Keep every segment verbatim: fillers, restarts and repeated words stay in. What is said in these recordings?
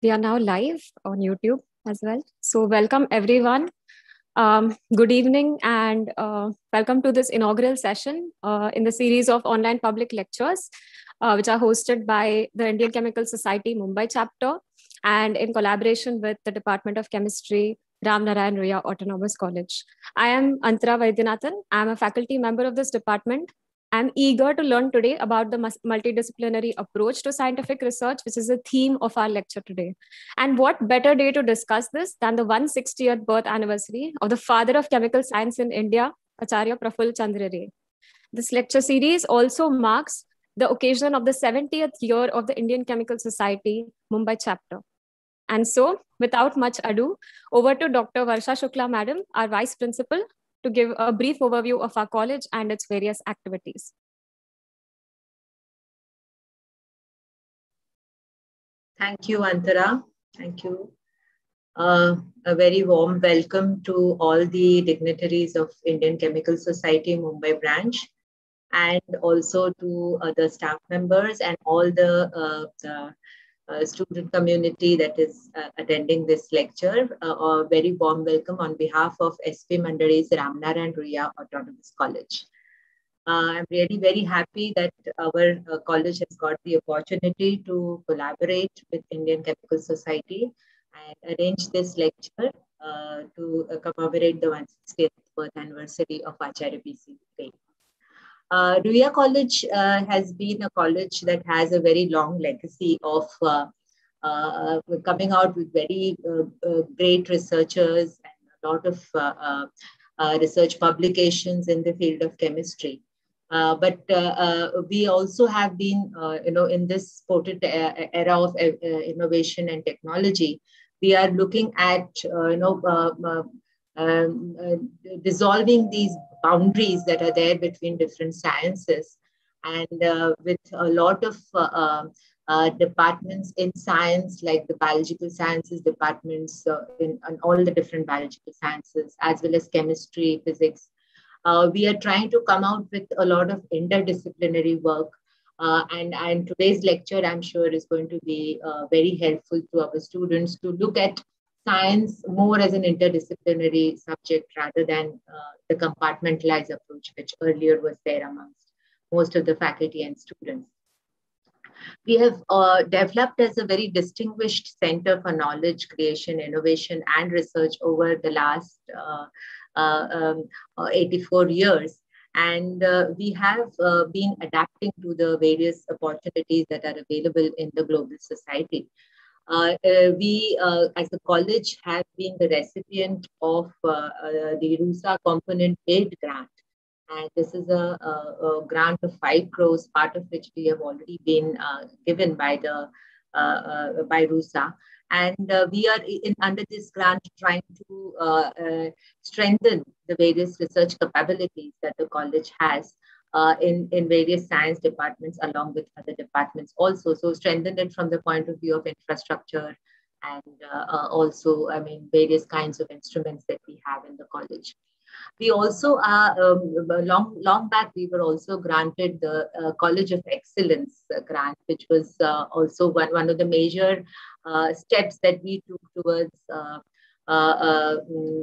we are now live on YouTube as well. So welcome everyone. Um, good evening and uh, welcome to this inaugural session uh, in the series of online public lectures, uh, which are hosted by the Indian Chemical Society Mumbai chapter and in collaboration with the Department of Chemistry, Ram Narayan Ruia Autonomous College. I am Antara Vaidyanathan. I am a faculty member of this department. I'm eager to learn today about the multidisciplinary approach to scientific research, which is the theme of our lecture today. And what better day to discuss this than the one hundred sixtieth birth anniversary of the father of chemical science in India, Acharya Prafull Chandra Ray. This lecture series also marks the occasion of the seventieth year of the Indian Chemical Society Mumbai chapter. And so, without much ado, over to Doctor Varsha Shukla Madam, our Vice Principal, to give a brief overview of our college and its various activities. Thank you, Antara. Thank you. Uh, a very warm welcome to all the dignitaries of Indian Chemical Society Mumbai branch, and also to other staff members and all the, uh, the uh, student community that is uh, attending this lecture. Uh, a very warm welcome on behalf of S P Mandari's Ram Narayan Ruia Autonomous College. Uh, I'm really very happy that our uh, college has got the opportunity to collaborate with Indian Chemical Society and arrange this lecture uh, to uh, commemorate the one hundred sixtieth birth anniversary of Acharya P C Ray. Uh, Ruia College uh, has been a college that has a very long legacy of uh, uh, coming out with very uh, uh, great researchers and a lot of uh, uh, uh, research publications in the field of chemistry. Uh, but uh, uh, we also have been, uh, you know, in this potent era of uh, innovation and technology, we are looking at, uh, you know, uh, um, uh, dissolving these boundaries that are there between different sciences. And uh, with a lot of uh, uh, departments in science, like the biological sciences departments uh, in, in all the different biological sciences, as well as chemistry, physics, Uh, we are trying to come out with a lot of interdisciplinary work. Uh, and, and today's lecture, I'm sure, is going to be uh, very helpful to our students to look at science more as an interdisciplinary subject rather than uh, the compartmentalized approach, which earlier was there amongst most of the faculty and students. We have uh, developed as a very distinguished center for knowledge creation, innovation, and research over the last uh, uh, um, uh, eighty-four years. And uh, we have uh, been adapting to the various opportunities that are available in the global society. Uh, uh, we, uh, as a college, have been the recipient of uh, uh, the RUSA Component aid grant. And this is a, a, a grant of five crores, part of which we have already been uh, given by the uh, uh, by RUSA. And uh, we are in, under this grant trying to uh, uh, strengthen the various research capabilities that the college has uh, in, in various science departments along with other departments also. So strengthen it from the point of view of infrastructure and uh, uh, also, I mean, various kinds of instruments that we have in the college. We also are, um, long, long back, we were also granted the uh, College of Excellence uh, grant, which was uh, also one, one of the major uh, steps that we took towards uh, uh, uh,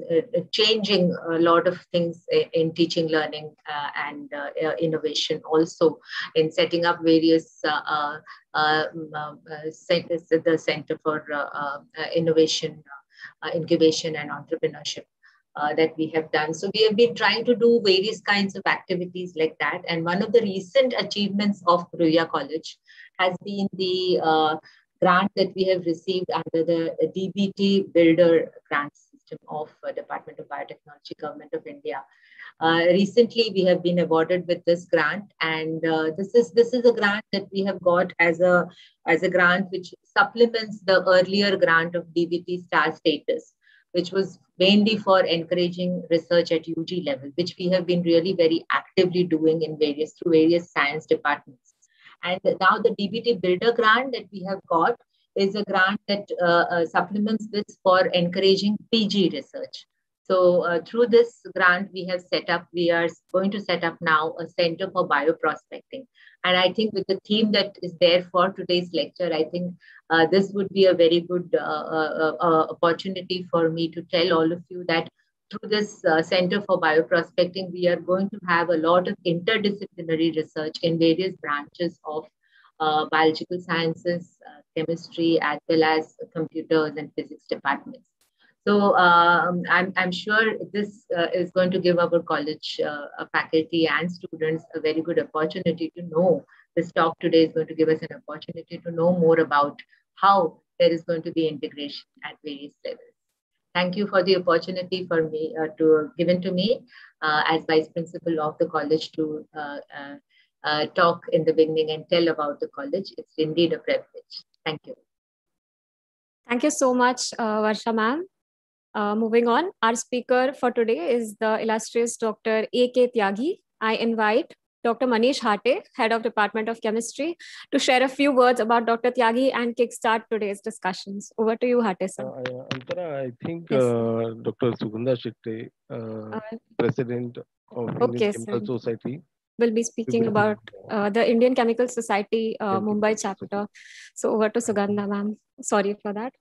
changing a lot of things in teaching, learning, uh, and uh, innovation, also in setting up various uh, uh, uh, uh, centers, the Center for uh, uh, Innovation, uh, Incubation, and Entrepreneurship. Uh, that we have done. So we have been trying to do various kinds of activities like that. And one of the recent achievements of Ruia College has been the uh, grant that we have received under the D B T Builder grant system of uh, Department of Biotechnology, Government of India. Uh, recently, we have been awarded with this grant, and uh, this is this is a grant that we have got as a as a grant which supplements the earlier grant of D B T Star status, which was mainly for encouraging research at U G level, which we have been really very actively doing in various, through various science departments. And now the D B T Builder grant that we have got is a grant that uh, uh, supplements this for encouraging P G research. So uh, through this grant, we have set up, we are going to set up now a Center for Bioprospecting, And I think with the theme that is there for today's lecture, I think uh, this would be a very good uh, uh, uh, opportunity for me to tell all of you that through this uh, Center for Bioprospecting, we are going to have a lot of interdisciplinary research in various branches of uh, biological sciences, uh, chemistry, as well as computers and physics departments. So um, I'm, I'm sure this uh, is going to give our college uh, faculty and students a very good opportunity to know. This talk today is going to give us an opportunity to know more about how there is going to be integration at various levels. Thank you for the opportunity for me uh, to given to me uh, as Vice Principal of the college to uh, uh, uh, talk in the beginning and tell about the college. It's indeed a privilege. Thank you. Thank you so much, uh, Varsha ma'am. Uh, moving on, our speaker for today is the illustrious Doctor A K Tyagi. I invite Doctor Manish Hate, Head of Department of Chemistry, to share a few words about Doctor Tyagi and kickstart today's discussions. Over to you, Hate sir. Uh, Antara, I think yes, uh, Doctor Sugandha Shekte, uh, uh, President of Indian okay, Chemical sir. Society, will be speaking about uh, the Indian Chemical Society uh, Mumbai chapter. So over to Sugandha ma'am. Sorry for that.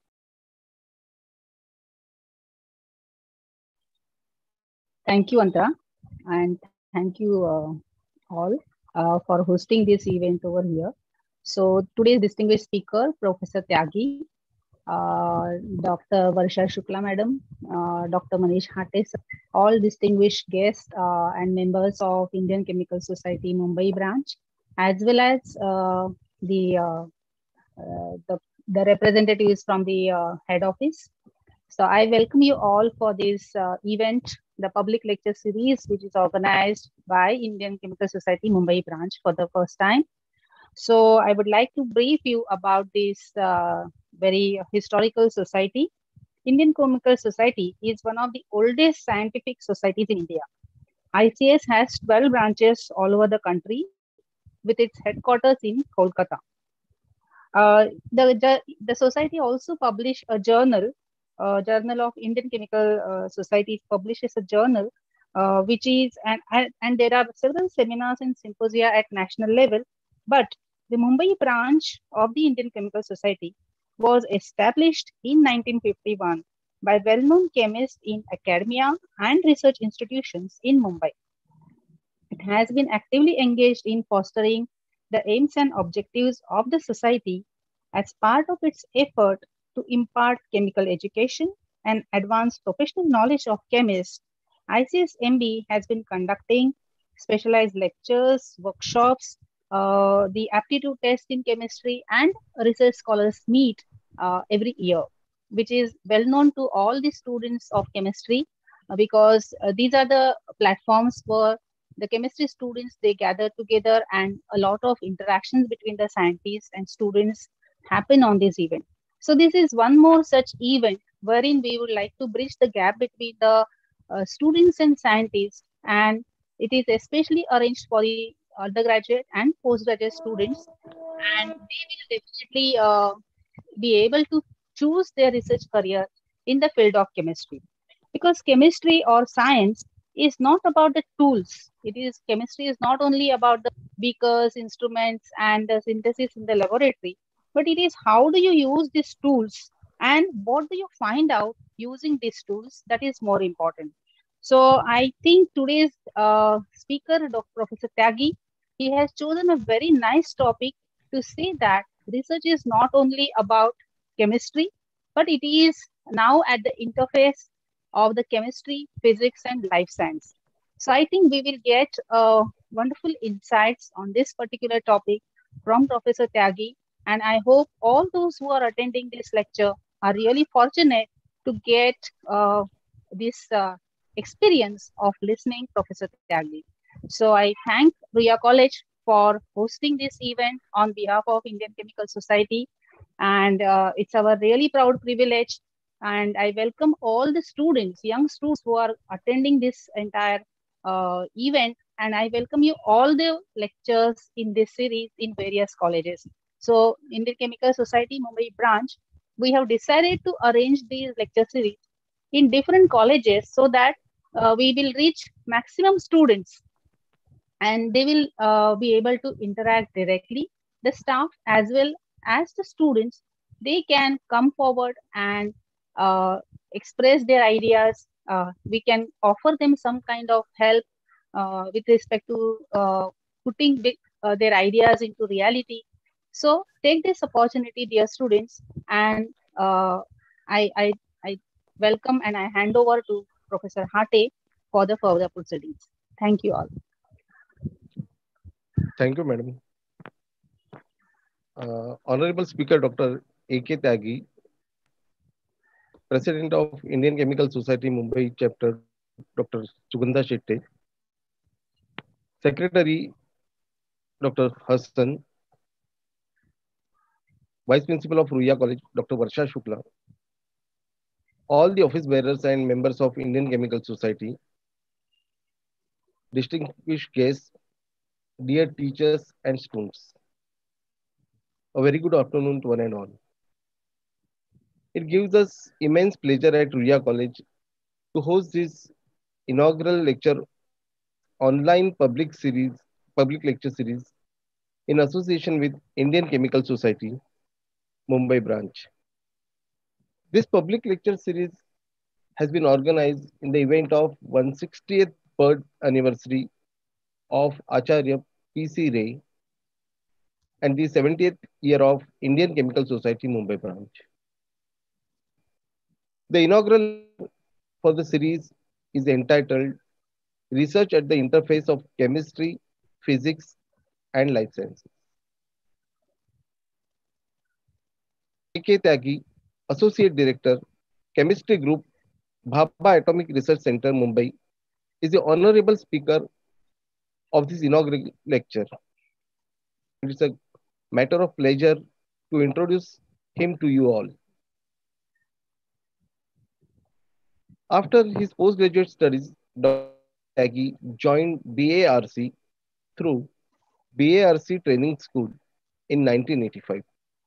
Thank you, Antara, and thank you uh, all uh, for hosting this event over here. So today's distinguished speaker, Professor Tyagi, uh, Doctor Varsha Shukla Madam, uh, Doctor Manish Hate, all distinguished guests uh, and members of Indian Chemical Society Mumbai branch, as well as uh, the, uh, uh, the the representatives from the uh, head office. So I welcome you all for this uh, event, the public lecture series, which is organized by Indian Chemical Society Mumbai branch for the first time. So I would like to brief you about this uh, very historical society. Indian Chemical Society is one of the oldest scientific societies in India. I C S has twelve branches all over the country with its headquarters in Kolkata. Uh, the, the, the society also published a journal, uh, Journal of Indian Chemical uh, Society publishes a journal, uh, which is, and, and, and there are several seminars and symposia at national level, but the Mumbai branch of the Indian Chemical Society was established in nineteen fifty-one by well-known chemists in academia and research institutions in Mumbai. It has been actively engaged in fostering the aims and objectives of the society as part of its effort to impart chemical education and advance professional knowledge of chemists. I C S M B has been conducting specialized lectures, workshops, uh, the aptitude test in chemistry, and research scholars meet uh, every year, which is well known to all the students of chemistry uh, because uh, these are the platforms where the chemistry students, they gather together and a lot of interactions between the scientists and students happen on this event. So this is one more such event wherein we would like to bridge the gap between the uh, students and scientists, and it is especially arranged for the undergraduate and postgraduate students, and they will definitely uh, be able to choose their research career in the field of chemistry. Because chemistry or science is not about the tools. It is chemistry is not only about the beakers, instruments, and the synthesis in the laboratory, but it is how do you use these tools and what do you find out using these tools that is more important. So I think today's uh, speaker, Doctor Professor Tyagi, he has chosen a very nice topic to say that research is not only about chemistry, but it is now at the interface of the chemistry, physics, and life science. So I think we will get uh, wonderful insights on this particular topic from Professor Tyagi. And I hope all those who are attending this lecture are really fortunate to get uh, this uh, experience of listening Professor Tyagi. So I thank Ruia College for hosting this event on behalf of Indian Chemical Society. And uh, it's our really proud privilege. And I welcome all the students, young students who are attending this entire uh, event. And I welcome you all the lectures in this series in various colleges. So Indian Chemical Society Mumbai branch, we have decided to arrange these lecture series in different colleges so that uh, we will reach maximum students and they will uh, be able to interact directly. The staff as well as the students, they can come forward and uh, express their ideas. Uh, we can offer them some kind of help uh, with respect to uh, putting the, uh, their ideas into reality. So take this opportunity, dear students, and uh, I, I, I welcome and I hand over to Professor Hate for the further proceedings. Thank you all. Thank you, madam. Uh, Honorable Speaker Doctor A K Tyagi, President of Indian Chemical Society Mumbai Chapter, Doctor Sugandha Shetty, Secretary Doctor Hassan, Vice Principal of Ruia College Doctor Varsha Shukla, all the office bearers and members of Indian Chemical Society, distinguished guests, dear teachers and students. A very good afternoon to one and all. It gives us immense pleasure at Ruia College to host this inaugural lecture online public series, public lecture series in association with Indian Chemical Society, Mumbai branch. This public lecture series has been organized in the event of one hundred sixtieth birth anniversary of Acharya P C Ray and the seventieth year of Indian Chemical Society, Mumbai branch. The inaugural for the series is entitled Research at the Interface of Chemistry, Physics, and Life Sciences. A K Tyagi, Associate Director, Chemistry Group, Bhabha Atomic Research Center, Mumbai, is the honorable speaker of this inaugural lecture. It is a matter of pleasure to introduce him to you all. After his postgraduate studies, Doctor Tyagi joined B A R C through B A R C Training School in nineteen eighty-five.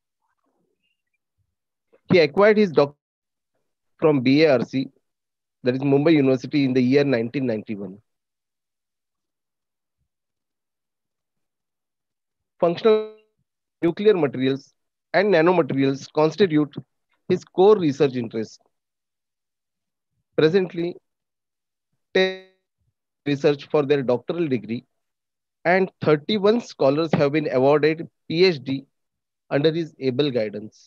He acquired his doctorate from B A R C, that is Mumbai University, in the year nineteen ninety-one. Functional nuclear materials and nanomaterials constitute his core research interest. Presently, ten research for their doctoral degree and thirty-one scholars have been awarded PhD under his able guidance.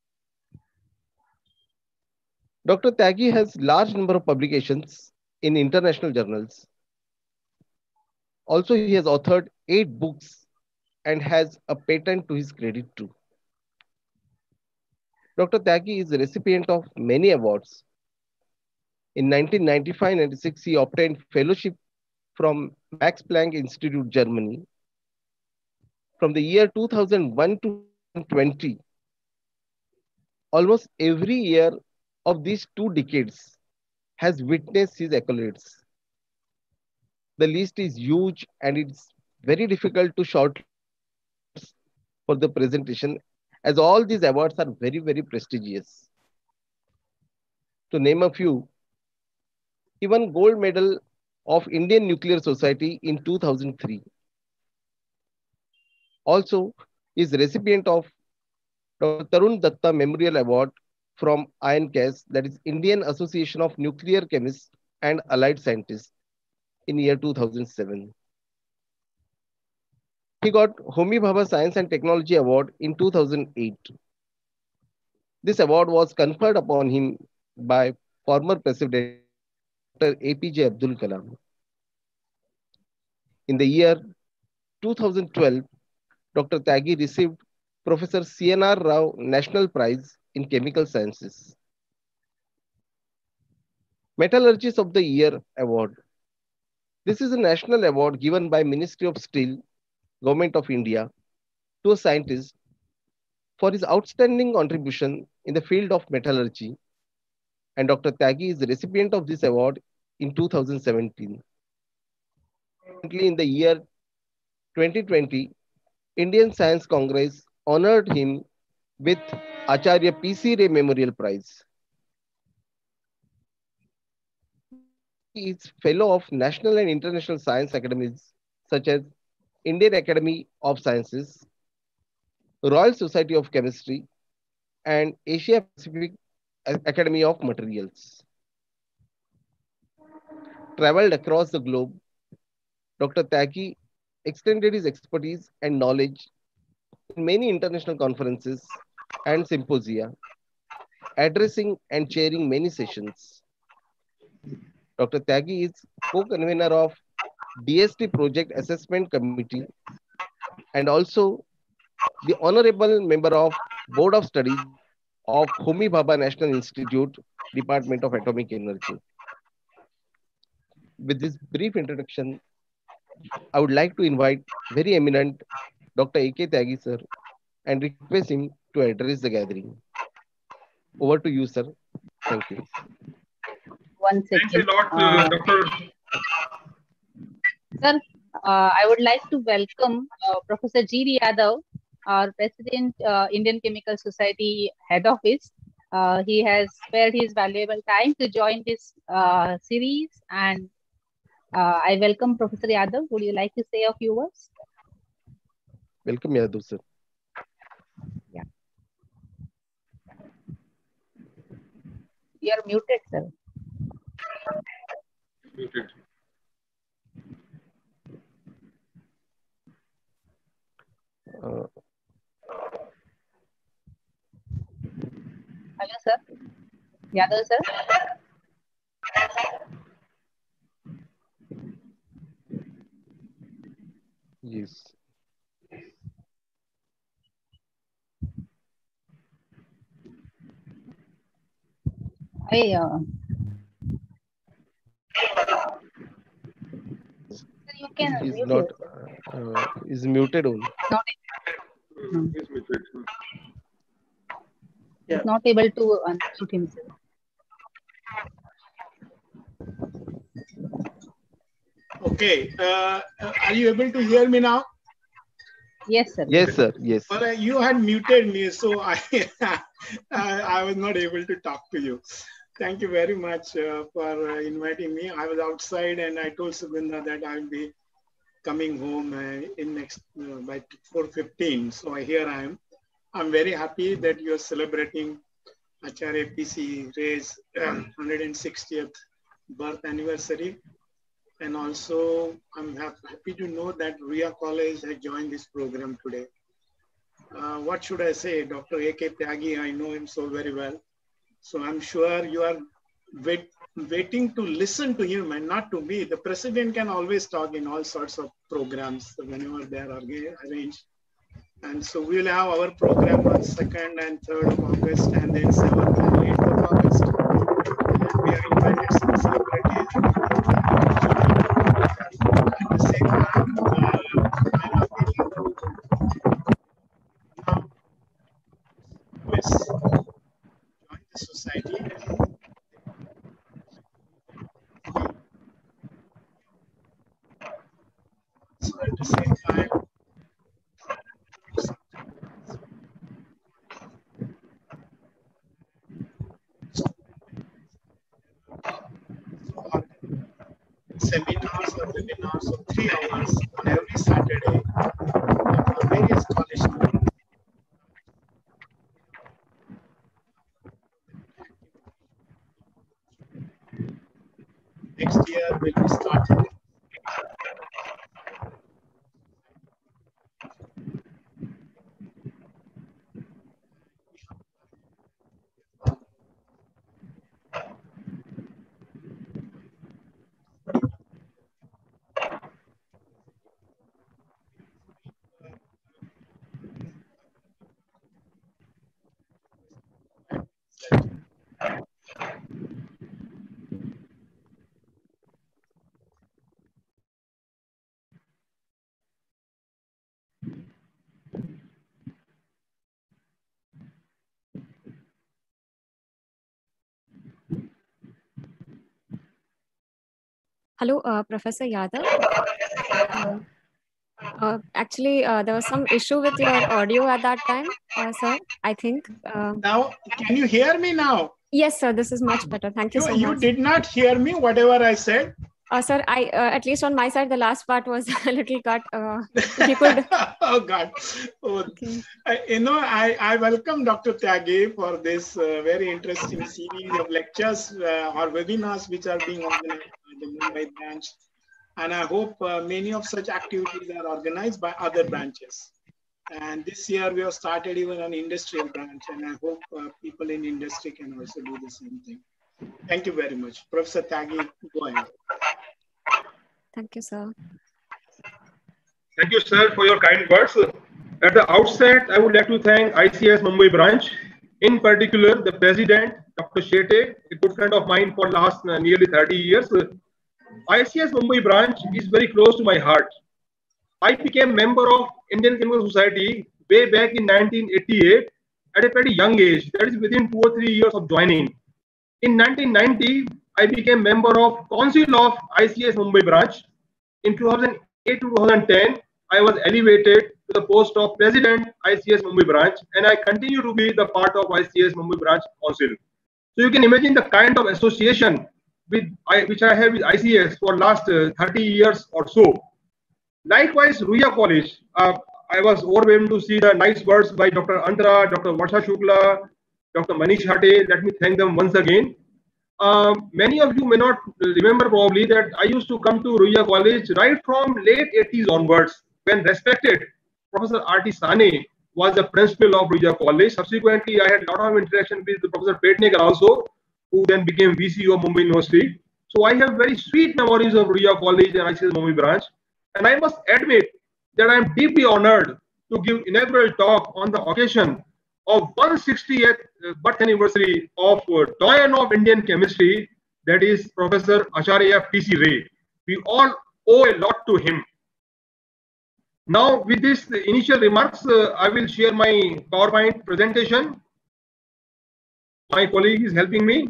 Doctor Tyagi has large number of publications in international journals. Also, he has authored eight books and has a patent to his credit too. Doctor Tyagi is a recipient of many awards. In nineteen ninety-five ninety-six, he obtained fellowship from Max Planck Institute, Germany. From the year two thousand one to twenty, almost every year of these two decades has witnessed his accolades. The list is huge and it's very difficult to short for the presentation, as all these awards are very, very prestigious. To name a few, he won gold medal of Indian Nuclear Society in two thousand three. Also, is recipient of Doctor Tarun Datta Memorial Award from I N C A S, that is Indian Association of Nuclear Chemists and Allied Scientists, in year two thousand seven. He got Homi Bhabha Science and Technology Award in two thousand eight. This award was conferred upon him by former President Doctor A P J Abdul Kalam. In the year two thousand twelve, Doctor Tyagi received Professor C N R Rao National Prize in Chemical Sciences. Metallurgist of the Year Award. This is a national award given by Ministry of Steel, Government of India, to a scientist for his outstanding contribution in the field of metallurgy, and Doctor Tyagi is the recipient of this award in two thousand seventeen. In the year twenty twenty, Indian Science Congress honored him with Acharya P C Ray Memorial Prize. He is Fellow of National and International Science Academies such as Indian Academy of Sciences, Royal Society of Chemistry, and Asia Pacific Academy of Materials. Traveled across the globe, Doctor Tyagi extended his expertise and knowledge in many international conferences and symposia, addressing and chairing many sessions. Doctor Tyagi is co-convener of D S T Project Assessment Committee and also the honorable member of Board of Studies of Homi Bhabha National Institute, Department of Atomic Energy. With this brief introduction, I would like to invite very eminent Doctor A K Tyagi sir and request him to address the gathering. Over to you, sir. Thank you. One second. Thanks a lot, uh, Doctor Sir, uh, I would like to welcome uh, Professor G D Yadav, our President, uh, Indian Chemical Society Head Office. Uh, he has spared his valuable time to join this uh, series, and uh, I welcome Professor Yadav. Would you like to say a few words? Welcome, Yadav sir. Yeah. You are muted, sir. Muted. Uh, Hello, sir. Yadav, sir. yes. I, uh, you can He's mute not. yourself. Uh, is muted only. Not, Uh, He's muted. Yeah. not able to unmute himself. Okay, uh, are you able to hear me now? Yes, sir. Yes, sir. Yes. Well, uh, you had muted me, so I, I I was not able to talk to you. Thank you very much uh, for uh, inviting me. I was outside and I told Sugandha that I will be coming home uh, in next uh, by four fifteen. So here I am. I'm very happy that you are celebrating Acharya P C Ray's um, one hundred sixtieth birth anniversary. And also, I'm happy to know that Ruia College has joined this program today. Uh, what should I say? Doctor A K Tyagi, I know him so very well. So I'm sure you are wait, waiting to listen to him and not to me. The president can always talk in all sorts of programs whenever they are arranged. And so we'll have our program on second and third of August and then seventh and eighth of August. And we have invited some celebrities. At the same time, uh, I'm appealing to now join the society. So at the same time, seminars or webinars of three hours on every Saturday for various colleges. Next year will be started. Hello, uh, Professor Yadav. Uh, uh, actually, uh, there was some issue with your audio at that time, uh, sir, I think. Uh, Now, can you hear me now? yes, sir, this is much better. Thank you You, so you much. did not hear me, whatever I said? Uh, sir, I uh, at least on my side, the last part was a little cut. Uh, if you could. Oh God! Oh, Okay. I, you know, I, I welcome Doctor Tyagi for this uh, very interesting series of lectures uh, or webinars which are being organized by the Mumbai branch, and I hope uh, many of such activities are organized by other branches. And this year we have started even an industrial branch, and I hope uh, people in industry can also do the same thing. Thank you very much, Professor Tyagi. Go ahead. Thank you, sir. Thank you, sir, for your kind words. At the outset, I would like to thank I C S Mumbai branch, in particular the president, Doctor Shetty, a good friend of mine for last uh, nearly thirty years. I C S Mumbai branch is very close to my heart. I became member of Indian Chemical Society way back in nineteen eighty-eight at a pretty young age, that is within two or three years of joining. In nineteen ninety, I became member of Council of I C S Mumbai branch. In two thousand eight to two thousand ten, I was elevated to the post of President I C S Mumbai branch, and I continue to be the part of I C S Mumbai branch council. So you can imagine the kind of association with I, which I have with I C S for last uh, thirty years or so. Likewise, Ruia College, uh, I was overwhelmed to see the nice words by Doctor Antara, Doctor Varsha Shukla, Doctor Manish Hate. Let me thank them once again. Um, many of you may not remember probably that I used to come to Ruia College right from late eighties onwards, when respected Professor R T Sane was the principal of Ruia College. Subsequently, I had a lot of interaction with Professor Petnegar also, who then became V C of Mumbai University. So I have very sweet memories of Ruia College and I C S Mumbai branch. And I must admit that I am deeply honored to give inaugural talk on the occasion of one hundred sixtieth birth anniversary of uh, Doyen of Indian Chemistry, that is Professor Acharya P C Ray. We all owe a lot to him. Now, with this initial remarks, uh, I will share my PowerPoint presentation. My colleague is helping me.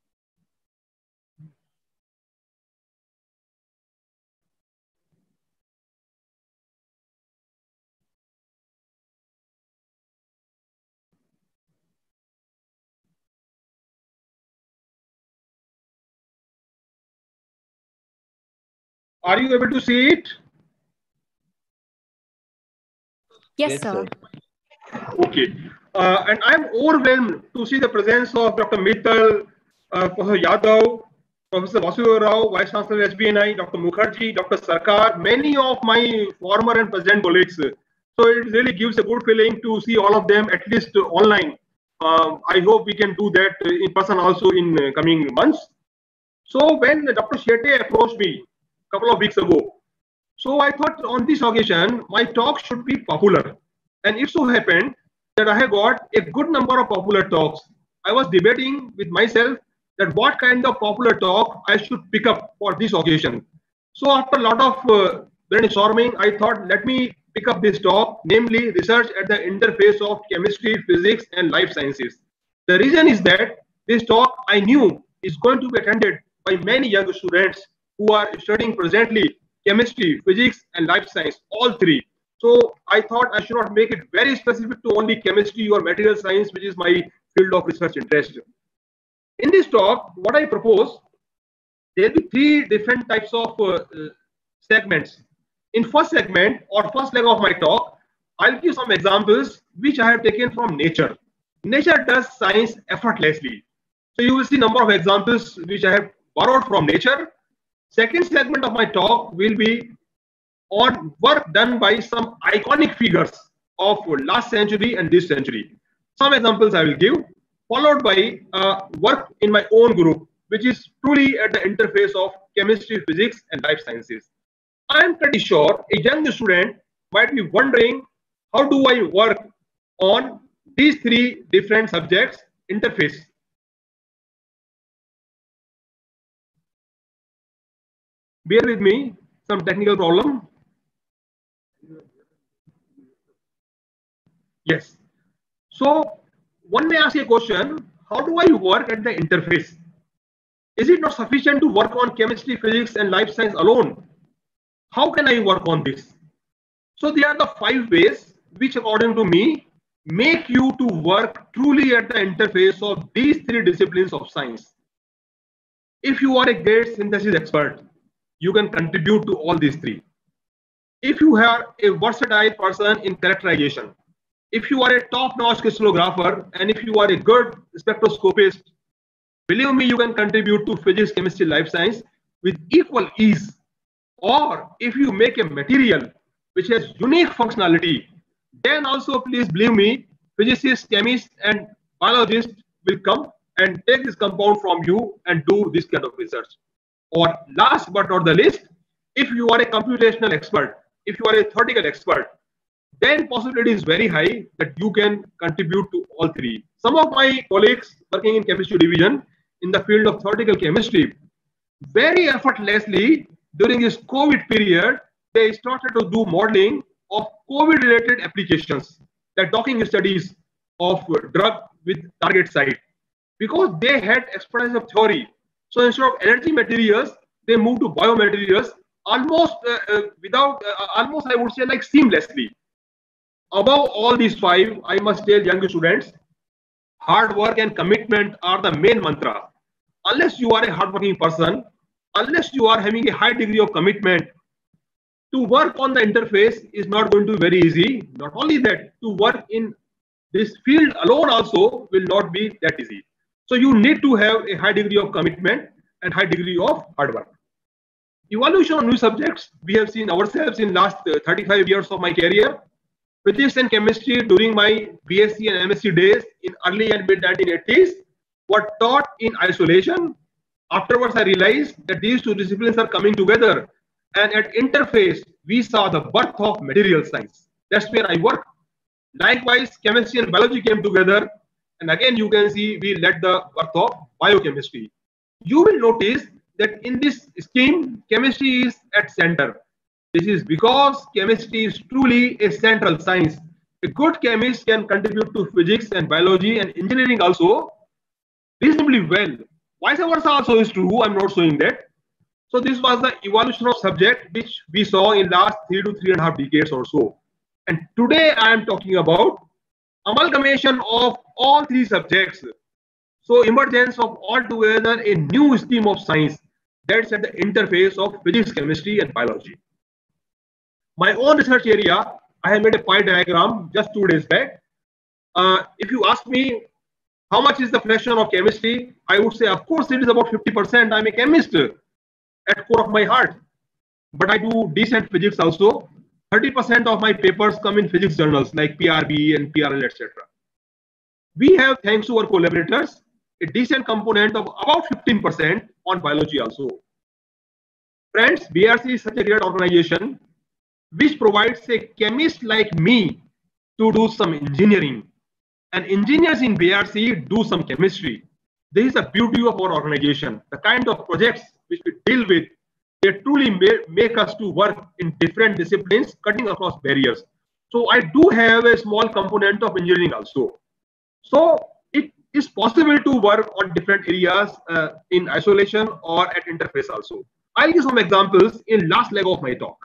Are you able to see it? Yes, Yes, sir. sir. Okay. Uh, and I'm overwhelmed to see the presence of Doctor Mittal, uh, Professor Yadav, Professor Vasudha Rao, Vice Chancellor H B N I, Doctor Mukherjee, Doctor Sarkar, many of my former and present colleagues. So it really gives a good feeling to see all of them, at least online. Uh, I hope we can do that in person also in uh, coming months. So when Doctor Shetty approached me a couple of weeks ago, so I thought on this occasion, my talk should be popular. And it so happened that I have got a good number of popular talks. I was debating with myself that what kind of popular talk I should pick up for this occasion. So after a lot of uh, brainstorming, I thought, let me pick up this talk, namely research at the interface of chemistry, physics, and life sciences. The reason is that this talk I knew is going to be attended by many young students who are studying presently chemistry, physics, and life science, all three. So I thought I should not make it very specific to only chemistry or material science, which is my field of research interest. In this talk, what I propose, there will be three different types of uh, uh, segments. In first segment or first leg of my talk, I'll give some examples which I have taken from nature. Nature does science effortlessly. So you will see number of examples which I have borrowed from nature. Second segment of my talk will be on work done by some iconic figures of last century and this century. Some examples I will give, followed by uh, work in my own group, which is truly at the interface of chemistry, physics, and life sciences. I am pretty sure a young student might be wondering, how do I work on these three different subjects interface? Bear with me, some technical problem. Yes. So one may ask a question, how do I work at the interface? Is it not sufficient to work on chemistry, physics, and life science alone? How can I work on this? So there are the five ways which, according to me, make you to work truly at the interface of these three disciplines of science. If you are a great synthesis expert, you can contribute to all these three. If you are a versatile person in characterization, if you are a top-notch crystallographer, and if you are a good spectroscopist, believe me, you can contribute to physics, chemistry, life science with equal ease. Or if you make a material which has unique functionality, then also please believe me, physicists, chemists, and biologists will come and take this compound from you and do this kind of research. Or last but not the least, if you are a computational expert, if you are a theoretical expert, then possibility is very high that you can contribute to all three. Some of my colleagues working in chemistry division in the field of theoretical chemistry, very effortlessly during this COVID period, they started to do modeling of COVID-related applications, like docking studies of drug with target site, because they had expertise of theory. So instead of energy materials, they moved to biomaterials almost uh, uh, without, uh, almost I would say like seamlessly. Above all these five, I must tell young students, hard work and commitment are the main mantra. Unless you are a hardworking person, unless you are having a high degree of commitment, to work on the interface is not going to be very easy. Not only that, to work in this field alone also will not be that easy. So you need to have a high degree of commitment and high degree of hard work. Evaluation of new subjects, we have seen ourselves in last uh, thirty-five years of my career. Physics and chemistry during my B S c and M S c days in early and mid nineteen eighties were taught in isolation. Afterwards, I realized that these two disciplines are coming together, and at interface, we saw the birth of material science. That's where I work. Likewise, chemistry and biology came together, and again, you can see we led the birth of biochemistry. You will notice that in this scheme, chemistry is at center. This is because chemistry is truly a central science. A good chemist can contribute to physics and biology and engineering also reasonably well. Vice versa also is true. I'm not saying that. So this was the evolution of subject which we saw in last three to three and a half decades or so. And today I am talking about amalgamation of all three subjects. So emergence of altogether a new stream of science that's at the interface of physics, chemistry, and biology. My own research area, I have made a pie diagram just two days back. Uh, if you ask me how much is the fraction of chemistry, I would say, of course, it is about fifty percent. I'm a chemist at core of my heart, but I do decent physics also. thirty percent of my papers come in physics journals like P R B and P R L, et cetera. We have, thanks to our collaborators, a decent component of about fifteen percent on biology also. Friends, B R C is such a great organization which provides a chemist like me to do some engineering, and engineers in B R C do some chemistry. This is the beauty of our organization. The kind of projects which we deal with, they truly make us to work in different disciplines, cutting across barriers. So I do have a small component of engineering also. So it is possible to work on different areas uh, in isolation or at interface also. I'll give some examples in last leg of my talk.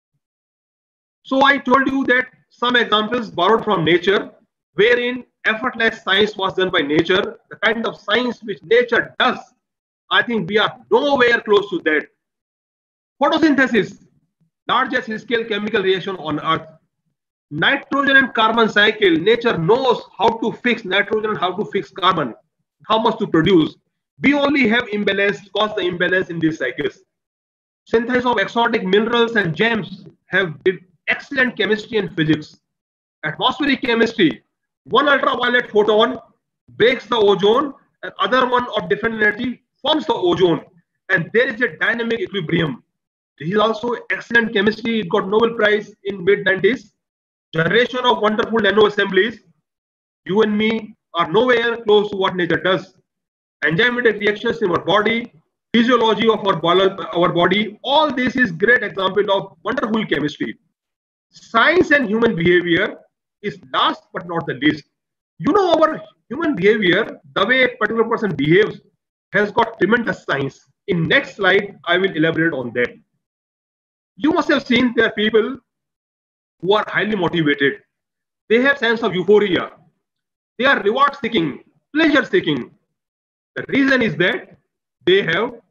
So I told you that some examples borrowed from nature, wherein effortless science was done by nature, the kind of science which nature does. I think we are nowhere close to that. Photosynthesis, largest scale chemical reaction on earth. Nitrogen and carbon cycle, nature knows how to fix nitrogen and how to fix carbon, how much to produce. We only have imbalance, cause the imbalance in these cycles. Synthesis of exotic minerals and gems have excellent chemistry and physics. Atmospheric chemistry, one ultraviolet photon breaks the ozone, and other one of different energy forms the ozone, and there is a dynamic equilibrium. This is also excellent chemistry. It got Nobel Prize in mid nineties. Generation of wonderful nano assemblies. You and me are nowhere close to what nature does. Enzymatic reactions in our body, physiology of our, our body, all this is great example of wonderful chemistry. Science and human behavior is last but not the least. You know, our human behavior, the way a particular person behaves, has got tremendous science. In next slide, I will elaborate on that. You must have seen there are people who are highly motivated. They have sense of euphoria. They are reward seeking, pleasure seeking. The reason is that they have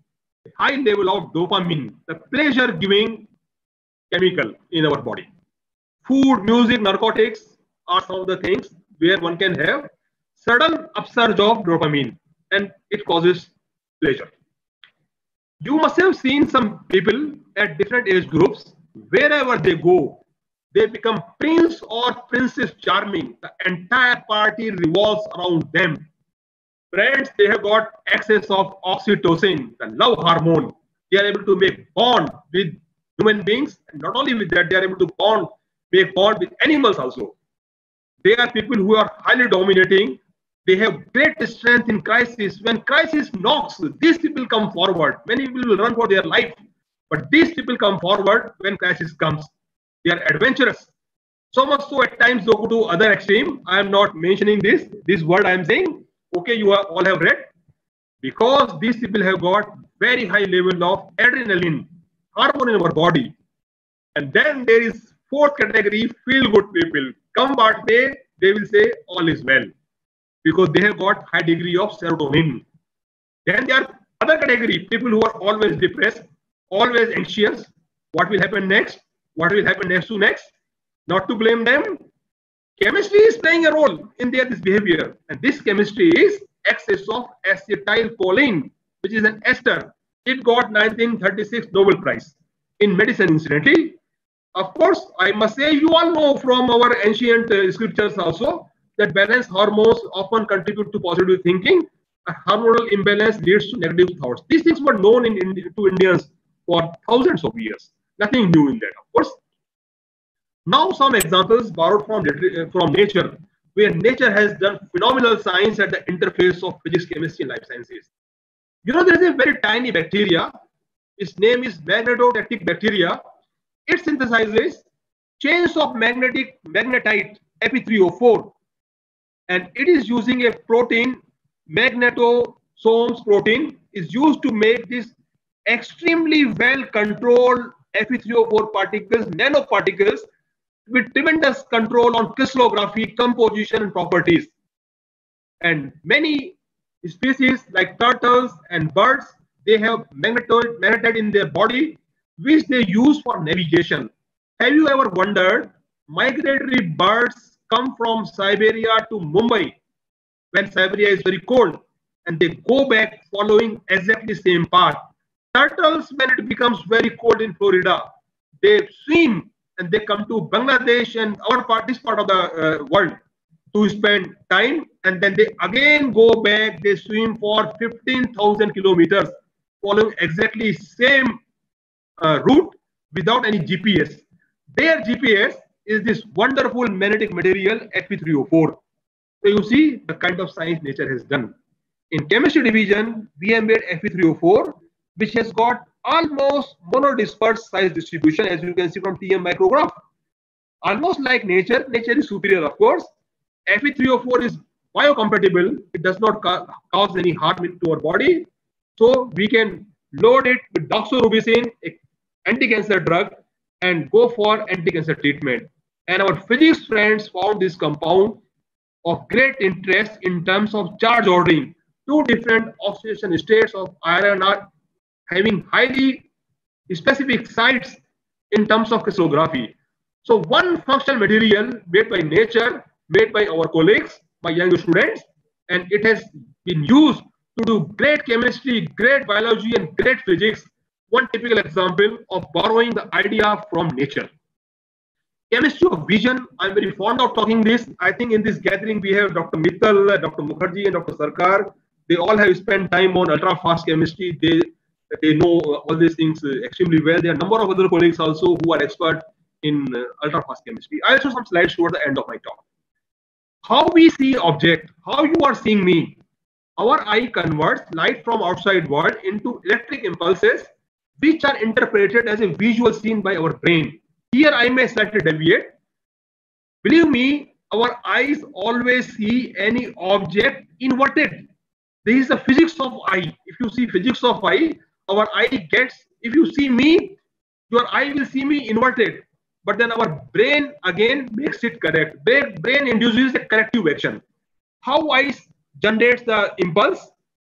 high level of dopamine, the pleasure-giving chemical in our body. Food, music, narcotics are some of the things where one can have sudden upsurge of dopamine and it causes pleasure. You must have seen some people at different age groups, wherever they go, they become prince or princess charming. The entire party revolves around them. Friends, they have got excess of oxytocin, the love hormone. They are able to make bond with human beings, and not only with that, they are able to bond, make bond with animals also. They are people who are highly dominating. They have great strength in crisis. When crisis knocks, these people come forward. Many people will run for their life, but these people come forward when crisis comes. They are adventurous. So much so at times they go to other extreme. I am not mentioning this. This word I am saying, okay, you have, all have read. Because these people have got very high level of adrenaline, hormone in our body. And then there is fourth category, feel good people. Come what may, they will say all is well. Because they have got high degree of serotonin. Then there are other category, people who are always depressed, always anxious. What will happen next? What will happen next to next? Not to blame them. Chemistry is playing a role in their this behavior. And this chemistry is excess of acetylcholine, which is an ester. It got nineteen thirty-six Nobel Prize in medicine, incidentally. Of course, I must say you all know from our ancient uh, scriptures also that balanced hormones often contribute to positive thinking. A hormonal imbalance leads to negative thoughts. These things were known in, in, to Indians for thousands of years. Nothing new in that, of course. Now some examples borrowed from, from nature, where nature has done phenomenal science at the interface of physics, chemistry, and life sciences. You know, there is a very tiny bacteria. Its name is magnetotactic bacteria. It synthesizes chains of magnetic magnetite F E three O four. And it is using a protein, magnetosomes protein, is used to make this extremely well-controlled F E three O four particles, nanoparticles, with tremendous control on crystallography, composition, and properties. And many species like turtles and birds, they have magnetite in their body, which they use for navigation. Have you ever wondered, migratory birds come from Siberia to Mumbai when Siberia is very cold, and they go back following exactly the same path. Turtles, when it becomes very cold in Florida, they swim and they come to Bangladesh and our part, this part of the uh, world to spend time, and then they again go back, they swim for fifteen thousand kilometers, following exactly same uh, route without any G P S. Their G P S is this wonderful magnetic material F E three O four. So you see the kind of science nature has done. In chemistry division, we have made F E three O four, which has got almost monodispersed size distribution, as you can see from T M micrograph. Almost like nature, nature is superior, of course. F E three O four is biocompatible. It does not ca cause any harm to our body. So we can load it with doxorubicin, an anti-cancer drug, and go for anti-cancer treatment. And our physics friends found this compound of great interest in terms of charge ordering. Two different oxidation states of iron are having highly specific sites in terms of crystallography. So one functional material made by nature, made by our colleagues, my young students, and it has been used to do great chemistry, great biology, and great physics. One typical example of borrowing the idea from nature. Chemistry of vision, I'm very fond of talking this. I think in this gathering we have Doctor Mittal, Doctor Mukherjee, and Doctor Sarkar. They all have spent time on ultra-fast chemistry. They, they know all these things extremely well. There are a number of other colleagues also who are expert in uh, ultra-fast chemistry. I'll show some slides toward the end of my talk. How we see object, how you are seeing me. Our eye converts light from outside world into electric impulses, which are interpreted as a visual scene by our brain. Here I may slightly deviate. Believe me, our eyes always see any object inverted. This is the physics of eye. If you see physics of eye, our eye gets, if you see me, your eye will see me inverted. But then our brain again makes it correct. Brain, brain induces a corrective action. How eyes generates the impulse?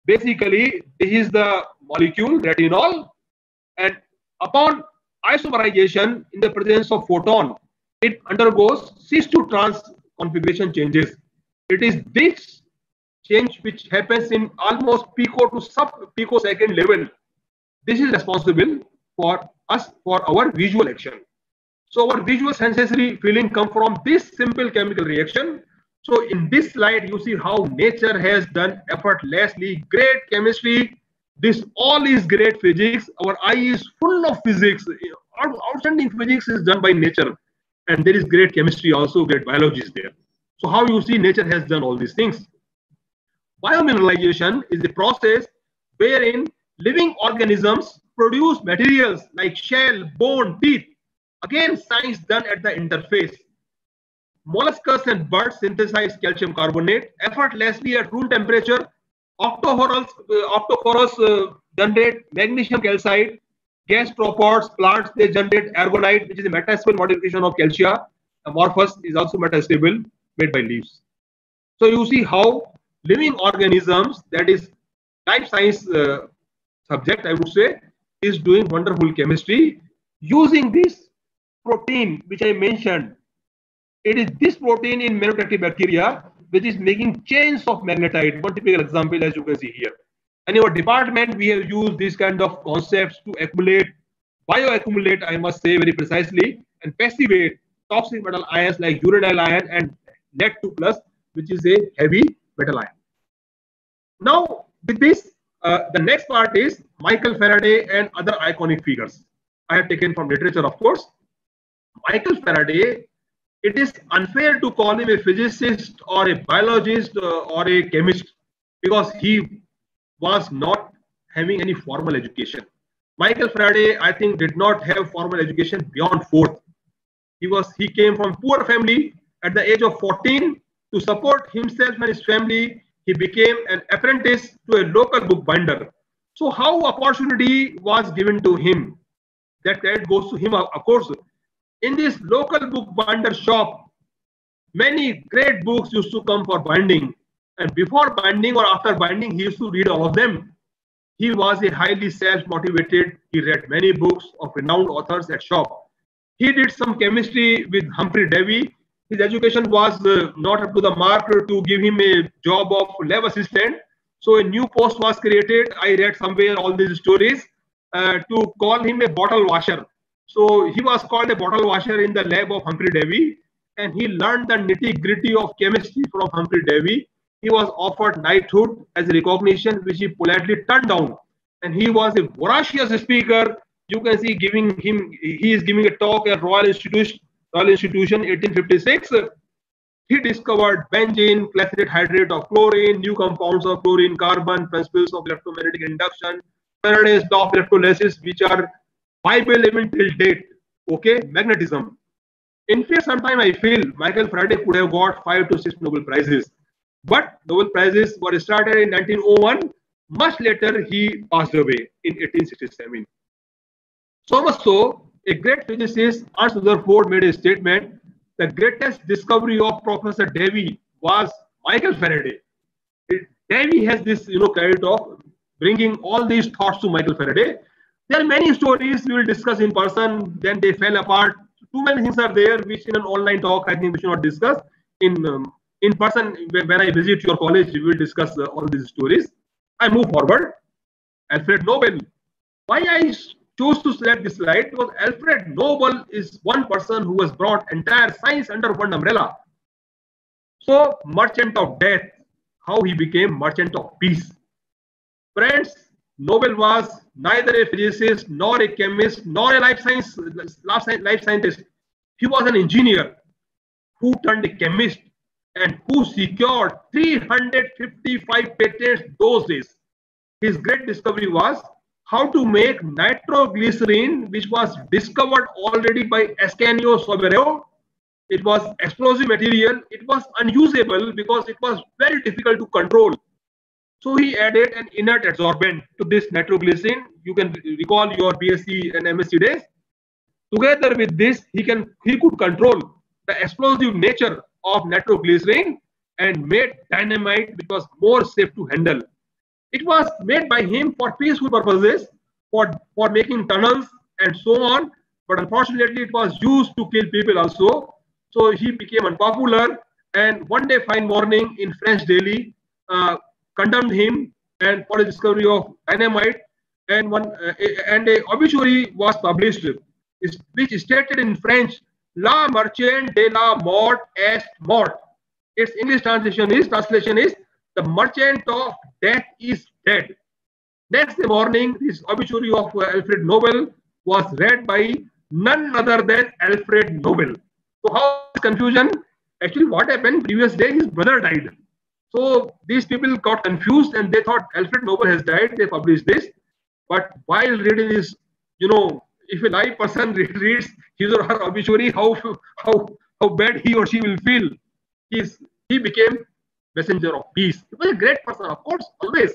Basically, this is the molecule retinol, and upon isomerization in the presence of photon, it undergoes cis to trans configuration changes. It is this change which happens in almost pico to sub picosecond level. This is responsible for us for our visual action. So our visual sensory feeling come from this simple chemical reaction. So in this slide, you see how nature has done effortlessly great chemistry. This all is great physics. Our eye is full of physics. Outstanding physics is done by nature. And there is great chemistry also, great biology is there. So how you see nature has done all these things. Biomineralization is the process wherein living organisms produce materials like shell, bone, teeth. Again, science done at the interface. Molluscs and birds synthesize calcium carbonate effortlessly at room temperature. Octocorals, uh, octocorals uh, generate magnesium calcite. Gastropods, plants, they generate aragonite, which is a metastable modification of calcia. Amorphous is also metastable, made by leaves. So you see how living organisms, that is life science uh, subject, I would say, is doing wonderful chemistry using this protein which I mentioned. It is this protein in manufacturing bacteria which is making chains of magnetite. One typical example, as you can see here. In our department, we have used these kind of concepts to accumulate, bioaccumulate, I must say very precisely, and passivate toxic metal ions like uranyl ion and lead two plus, which is a heavy metal ion. Now, with this, uh, the next part is Michael Faraday and other iconic figures. I have taken from literature, of course. Michael Faraday, it is unfair to call him a physicist or a biologist uh, or a chemist because he was not having any formal education. Michael Faraday, I think, did not have formal education beyond fourth. He was he came from poor family. At the age of fourteen, to support himself and his family, he became an apprentice to a local bookbinder. So how opportunity was given to him? That credit goes to him, of course. In this local bookbinder shop, many great books used to come for binding. And before binding or after binding, he used to read all of them. He was a highly self-motivated. He read many books of renowned authors at shop. He did some chemistry with Humphrey Davy. His education was uh, not up to the mark to give him a job of lab assistant. So a new post was created. I read somewhere all these stories uh, to call him a bottle washer. So he was called a bottle washer in the lab of Humphrey Davy, and he learned the nitty-gritty of chemistry from Humphrey Davy. He was offered knighthood as a recognition, which he politely turned down. And he was a voracious speaker. You can see giving him, he is giving a talk at Royal Institution, Royal Institution, eighteen fifty-six. He discovered benzene, clethrate hydrate of chlorine, new compounds of chlorine, carbon, principles of electromagnetic induction, Faraday's law of electrolysis, which are Bible even till date. Okay, magnetism. In fact, sometimes I feel Michael Faraday could have got five to six Nobel Prizes. But Nobel Prizes were started in nineteen oh one. Much later, he passed away in eighteen sixty-seven. So much so, a great physicist, Ernst Rutherford, made a statement: the greatest discovery of Professor Davy was Michael Faraday. It, Davy has this, you know, credit of bringing all these thoughts to Michael Faraday. There are many stories we will discuss in person. Then they fell apart. Too many things are there which in an online talk I think we should not discuss. In um, in person, when I visit your college, we will discuss uh, all these stories. I move forward. Alfred Nobel. Why I chose to select this slide? Because Alfred Nobel is one person who has brought entire science under one umbrella. So, merchant of death, how he became merchant of peace. Friends, Nobel was neither a physicist, nor a chemist, nor a life science life scientist. He was an engineer who turned a chemist and who secured three hundred fifty-five patents those days. His great discovery was how to make nitroglycerin, which was discovered already by Ascanio Sobrero. It was explosive material. It was unusable because it was very difficult to control. So he added an inert adsorbent to this nitroglycerin. You can recall your B S c and M S c days. Together with this, he can he could control the explosive nature of nitroglycerin and made dynamite, which was more safe to handle. It was made by him for peaceful purposes, for, for making tunnels and so on. But unfortunately, it was used to kill people also. So he became unpopular. And one day, fine morning in French Daily, uh, condemned him and for the discovery of dynamite. And one uh, and a obituary was published, which stated in French, "La merchant de la mort est mort." Its English translation is translation is "The merchant of death is dead." Next morning, this obituary of uh, Alfred Nobel was read by none other than Alfred Nobel. So how is confusion? Actually, what happened? Previous day, his brother died. So these people got confused and they thought Alfred Nobel has died. They published this. But while reading this, you know, if a live person reads his or her obituary, how how how bad he or she will feel. He's, he became messenger of peace. He was a great person, of course, always.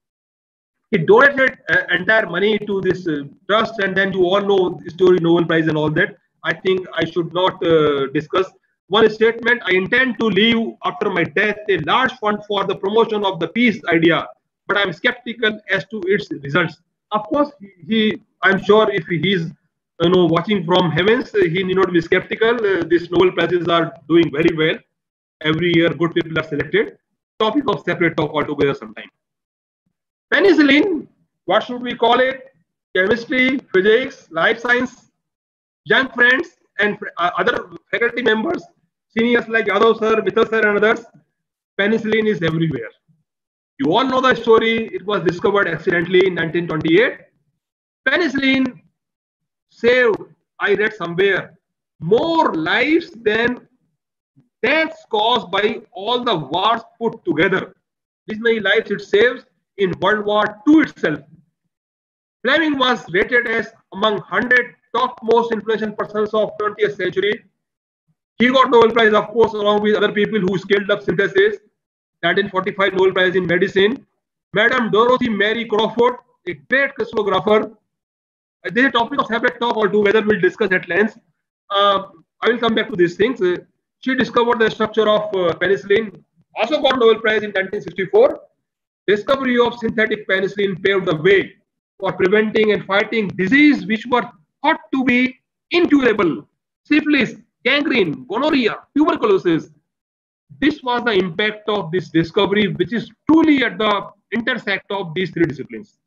He donated uh, entire money to this uh, trust, and then you all know the story, Nobel Prize and all that. I think I should not uh, discuss. One statement: I intend to leave after my death a large fund for the promotion of the peace idea, but I'm skeptical as to its results. Of course, he, I'm sure if he is, you know, watching from heavens, he need not be skeptical. Uh, these Nobel Prizes are doing very well. Every year, good people are selected. Topic of separate talk altogether sometime. Penicillin, what should we call it? Chemistry, physics, life science, young friends and uh, other faculty members, seniors like Yadav sir, Mittal sir and others, penicillin is everywhere. You all know the story. It was discovered accidentally in nineteen twenty-eight. Penicillin saved, I read somewhere, more lives than deaths caused by all the wars put together. This many lives it saves in World War Two itself. Fleming was rated as among one hundred top most influential persons of twentieth century. He got Nobel Prize, of course, along with other people who scaled up synthesis. nineteen forty-five Nobel Prize in Medicine. Madam Dorothy Mary Crawford, a great crystallographer. Uh, this is a topic of separate talk altogether. We'll discuss at length. Uh, I will come back to these things. Uh, she discovered the structure of uh, penicillin. Also got Nobel Prize in nineteen sixty-four. Discovery of synthetic penicillin paved the way for preventing and fighting disease which were thought to be incurable. Syphilis, gangrene, gonorrhea, tuberculosis. This was the impact of this discovery, which is truly at the intersect of these three disciplines.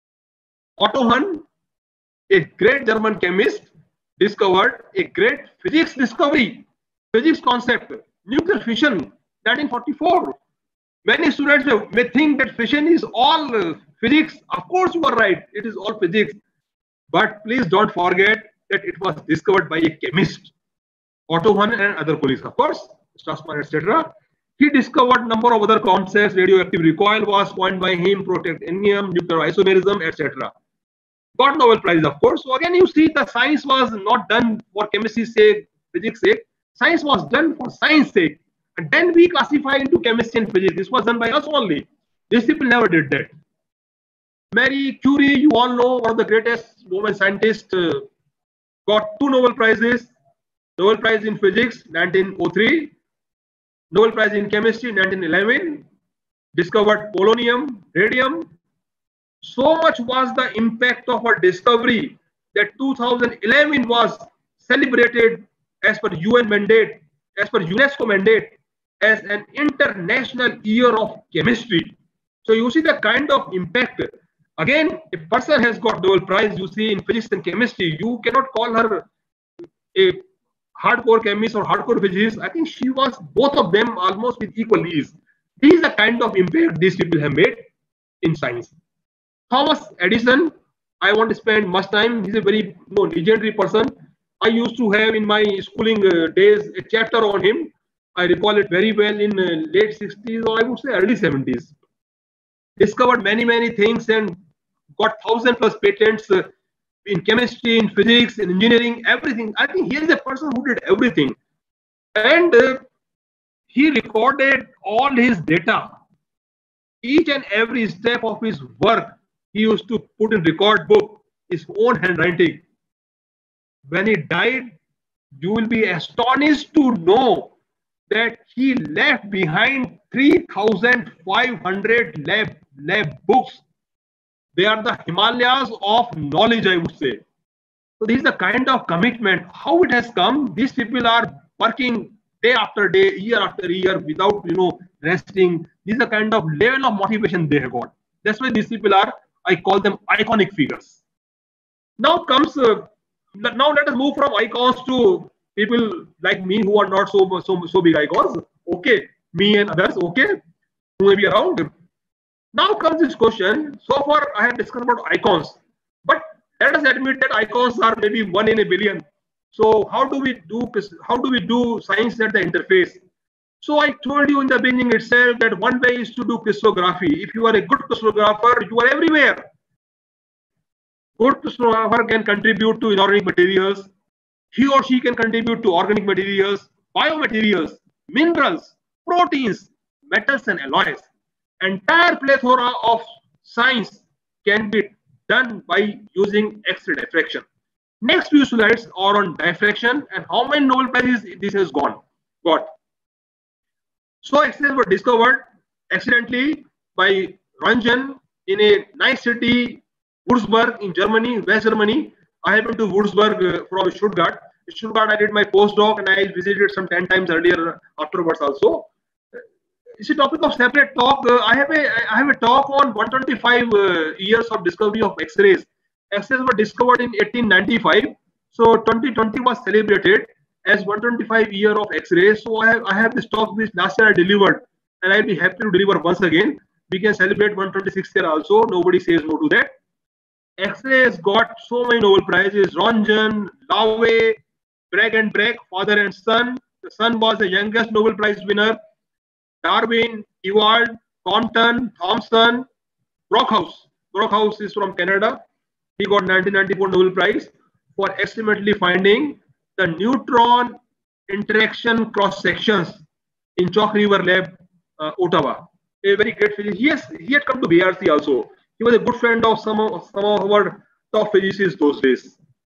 Otto Hahn, a great German chemist, discovered a great physics discovery, physics concept, nuclear fission, nineteen forty-four. Many students may think that fission is all uh, physics. Of course, you are right. It is all physics. But please don't forget that it was discovered by a chemist, Otto Hahn and other colleagues, of course, Strassmann, et cetera. He discovered number of other concepts. Radioactive recoil was coined by him, protactinium, nuclear isomerism, et cetera. Got Nobel Prize, of course. So again, you see, the science was not done for chemistry's sake, physics sake. Science was done for science sake. And then we classify into chemistry and physics. This was done by us only. These people never did that. Marie Curie, you all know, one of the greatest women scientists, uh, got two Nobel Prizes. Nobel Prize in Physics, nineteen oh three. Nobel Prize in Chemistry, nineteen eleven. Discovered polonium, radium. So much was the impact of her discovery that two thousand eleven was celebrated as per U N mandate, as per UNESCO mandate, as an international year of chemistry. So you see the kind of impact. Again, a person has got Nobel Prize, you see, in physics and chemistry. You cannot call her a hardcore chemist or hardcore physicist. I think she was both of them almost with equal ease. This is the kind of impact these people have made in science. Thomas Edison, I won't spend much time. He's a very you know, legendary person. I used to have in my schooling uh, days a chapter on him. I recall it very well in uh, late sixties or I would say early seventies. Discovered many, many things and got thousand plus patents uh, in chemistry, in physics, in engineering, everything. I think he is a person who did everything. And uh, he recorded all his data. Each and every step of his work, he used to put in record book, his own handwriting. When he died, you will be astonished to know that he left behind three thousand five hundred lab lab books. They are the Himalayas of knowledge, I would say. So this is the kind of commitment, how it has come. These people are working day after day, year after year, without, you know, resting. This is the kind of level of motivation they have got. That's why these people are, I call them iconic figures. Now comes, uh, now let us move from icons to people like me who are not so, so, so big icons. Okay, me and others, okay, who may be around. Now comes this question. So far, I have discussed about icons, but let us admit that icons are maybe one in a billion. So how do we do how do we do science at the interface? So I told you in the beginning itself that one way is to do crystallography. If you are a good crystallographer, you are everywhere. Good crystallographer can contribute to inorganic materials. He or she can contribute to organic materials, biomaterials, minerals, proteins, metals and alloys. Entire plethora of science can be done by using X-ray diffraction. Next few slides are on diffraction and how many Nobel Prizes this has gone got. So X-rays were discovered accidentally by Röntgen in a nice city, Würzburg in Germany, West Germany. I have been to Würzburg uh, from Stuttgart. In Stuttgart, I did my postdoc and I visited some ten times earlier afterwards also. It's a topic of separate talk. Uh, I have a I have a talk on one hundred twenty-five uh, years of discovery of X-rays. X-rays were discovered in eighteen ninety-five. So twenty twenty was celebrated as one hundred twenty-five year of X-rays. So I have I have this talk which last year I delivered, and I'll be happy to deliver once again. We can celebrate one hundred twenty-sixth year also. Nobody says no to that. X-rays got so many Nobel Prizes. Röntgen, Loewe, Bragg and Bragg, father and son. The son was the youngest Nobel Prize winner. Darwin, Ewald, Compton, Thomson, Brockhaus. Brockhaus is from Canada. He got nineteen ninety-four Nobel Prize for experimentally finding the neutron interaction cross sections in Chalk River Lab, uh, Ottawa. A very great physicist. He, has, he had come to B R C also. He was a good friend of some of, some of our top physicists those days.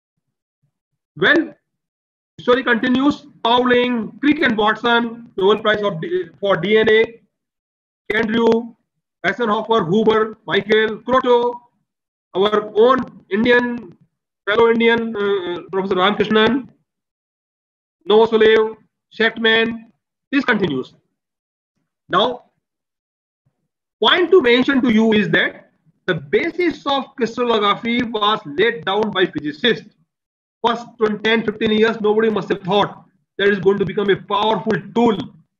Well, the story continues. Pauling, Crick and Watson, Nobel Prize of, for D N A, Kendrew, Eisenhower, Hoover, Michael, Kroto, our own Indian, fellow Indian, uh, Professor Ramkrishnan, Novoselov, Schechtman. This continues. Now, point to mention to you is that the basis of crystallography was laid down by physicists. First ten, fifteen years, nobody must have thought that is going to become a powerful tool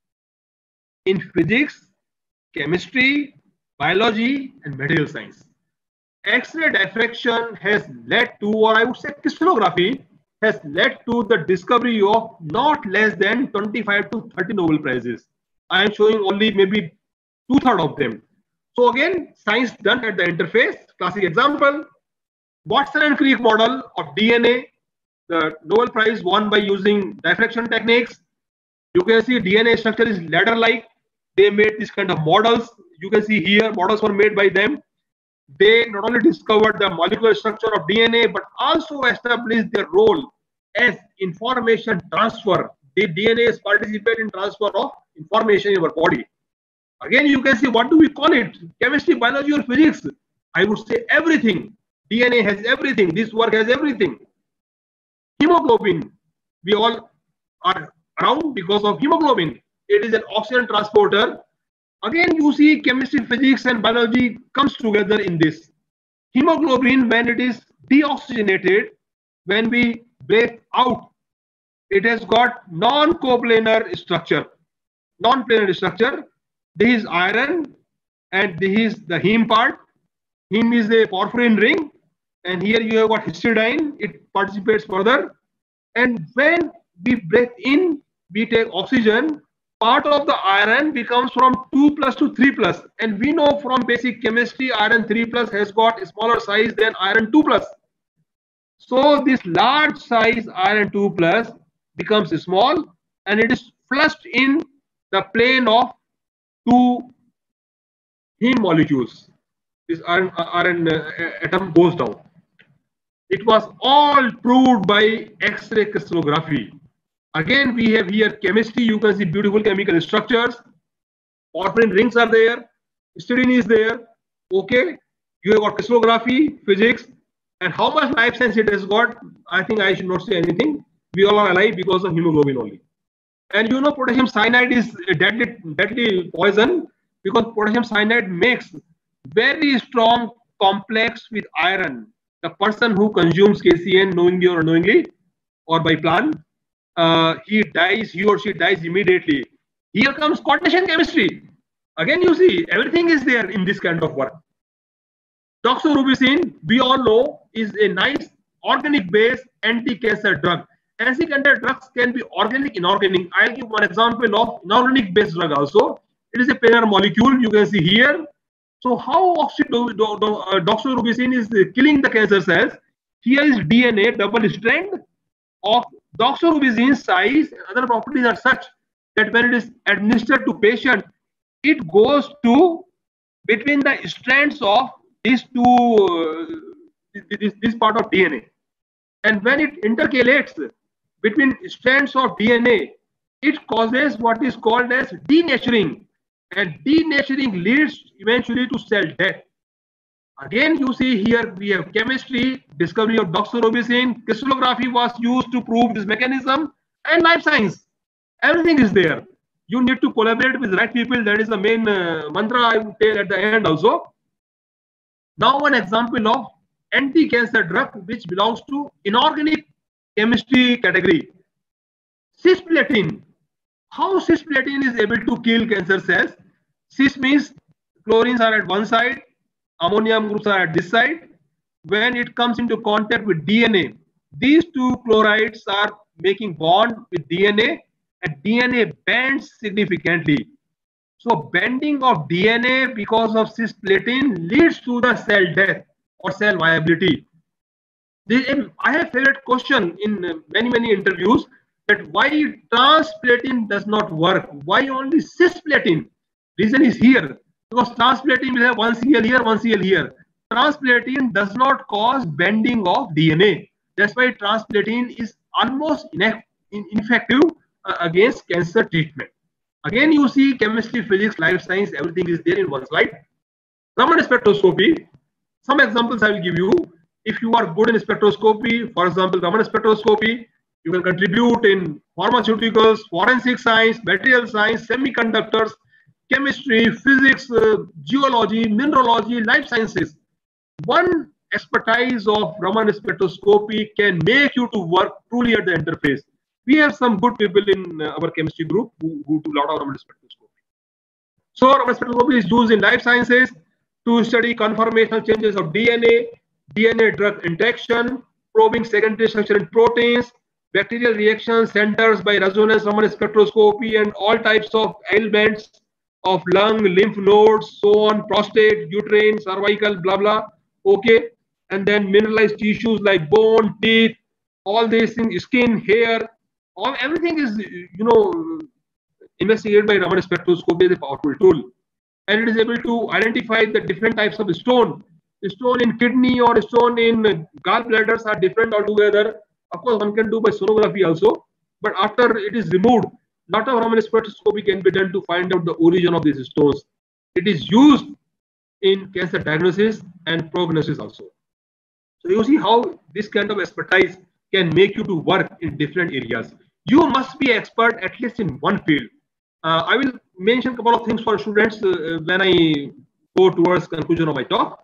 in physics, chemistry, biology, and material science. X-ray diffraction has led to, or I would say crystallography, has led to the discovery of not less than twenty-five to thirty Nobel Prizes. I am showing only maybe two-thirds of them. So again, science done at the interface. Classic example, Watson and Crick model of D N A. The Nobel Prize won by using diffraction techniques. You can see D N A structure is ladder-like. They made this kind of models. You can see here, models were made by them. They not only discovered the molecular structure of D N A, but also established their role as information transfer. The D N A participate in transfer of information in our body. Again, you can see, what do we call it? Chemistry, biology, or physics? I would say everything. D N A has everything. This work has everything. Hemoglobin, we all are around because of hemoglobin. It is an oxygen transporter. Again, you see chemistry, physics, and biology comes together in this. Hemoglobin, when it is deoxygenated, when we break out, it has got non-coplanar structure. Non-planar structure. This is iron, and this is the heme part. Heme is a porphyrin ring, and here you have got histidine. It participates further. And when we breathe in, we take oxygen. Part of the iron becomes from two plus to three plus. And we know from basic chemistry, iron three plus has got a smaller size than iron two plus. So this large size iron two plus becomes small, and it is flushed in the plane of two heme molecules. This iron, iron uh, atom goes down. It was all proved by X-ray crystallography. Again, we have here chemistry. You can see beautiful chemical structures. Porphyrin rings are there. Histidine is there. Okay, you have got crystallography, physics, and how much life science it has got, I think I should not say anything. We all are alive because of hemoglobin only. And you know, potassium cyanide is a deadly, deadly poison because potassium cyanide makes very strong complex with iron. The person who consumes K C N knowingly or unknowingly or by plan, uh, he dies, he or she dies immediately. Here comes coordination chemistry. Again, you see, everything is there in this kind of work. Doxorubicin, we all know, is a nice organic-based anti-cancer drug. Anti-cancer drugs can be organic, inorganic. I'll give one example of inorganic-based drug also. It is a planar molecule, you can see here. So how doxorubicin is killing the cancer cells? Here is D N A double strand of doxorubicin size and other properties are such that when it is administered to patient, it goes to between the strands of these two, uh, this, this part of D N A. And when it intercalates between strands of D N A, it causes what is called as denaturing. And denaturing leads eventually to cell death. Again, you see here we have chemistry, discovery of doxorubicin, crystallography was used to prove this mechanism, and life science. Everything is there. You need to collaborate with the right people. That is the main uh, mantra I would tell at the end also. Now one example of anti-cancer drug which belongs to inorganic chemistry category. Cisplatin. How cisplatin is able to kill cancer cells? Cis means chlorines are at one side, ammonium groups are at this side. When it comes into contact with D N A, these two chlorides are making bond with D N A and D N A bends significantly. So bending of D N A because of cisplatin leads to the cell death or cell viability. This, I have favorite question in many, many interviews that why transplatin does not work. Why only cisplatin? Reason is here. Because transplatin will have one C L here, one C L here. Transplatin does not cause bending of D N A. That's why transplatin is almost ineffective uh, against cancer treatment. Again, you see chemistry, physics, life science, everything is there in one slide. Raman spectroscopy. Some examples I will give you. If you are good in spectroscopy, for example, Raman spectroscopy, you can contribute in pharmaceuticals, forensic science, material science, semiconductors, chemistry, physics, uh, geology, mineralogy, life sciences. One expertise of Raman spectroscopy can make you to work truly at the interface. We have some good people in uh, our chemistry group who, who do a lot of Raman spectroscopy. So Raman spectroscopy is used in life sciences to study conformational changes of D N A, D N A drug interaction, probing secondary structure in proteins, bacterial reaction centers by resonance Raman spectroscopy, and all types of ailments of lung, lymph nodes, so on, prostate, uterine, cervical, blah, blah. Okay. And then mineralized tissues like bone, teeth, all these things, skin, hair, all everything is, you know, investigated by Raman spectroscopy as a powerful tool. And it is able to identify the different types of stone. Stone in kidney or stone in gallbladders are different altogether. Of course, one can do by sonography also. But after it is removed, a lot of Raman spectroscopy can be done to find out the origin of these stones. It is used in cancer diagnosis and prognosis also. So you see how this kind of expertise can make you to work in different areas. You must be expert at least in one field. Uh, I will mention a couple of things for students uh, when I go towards conclusion of my talk.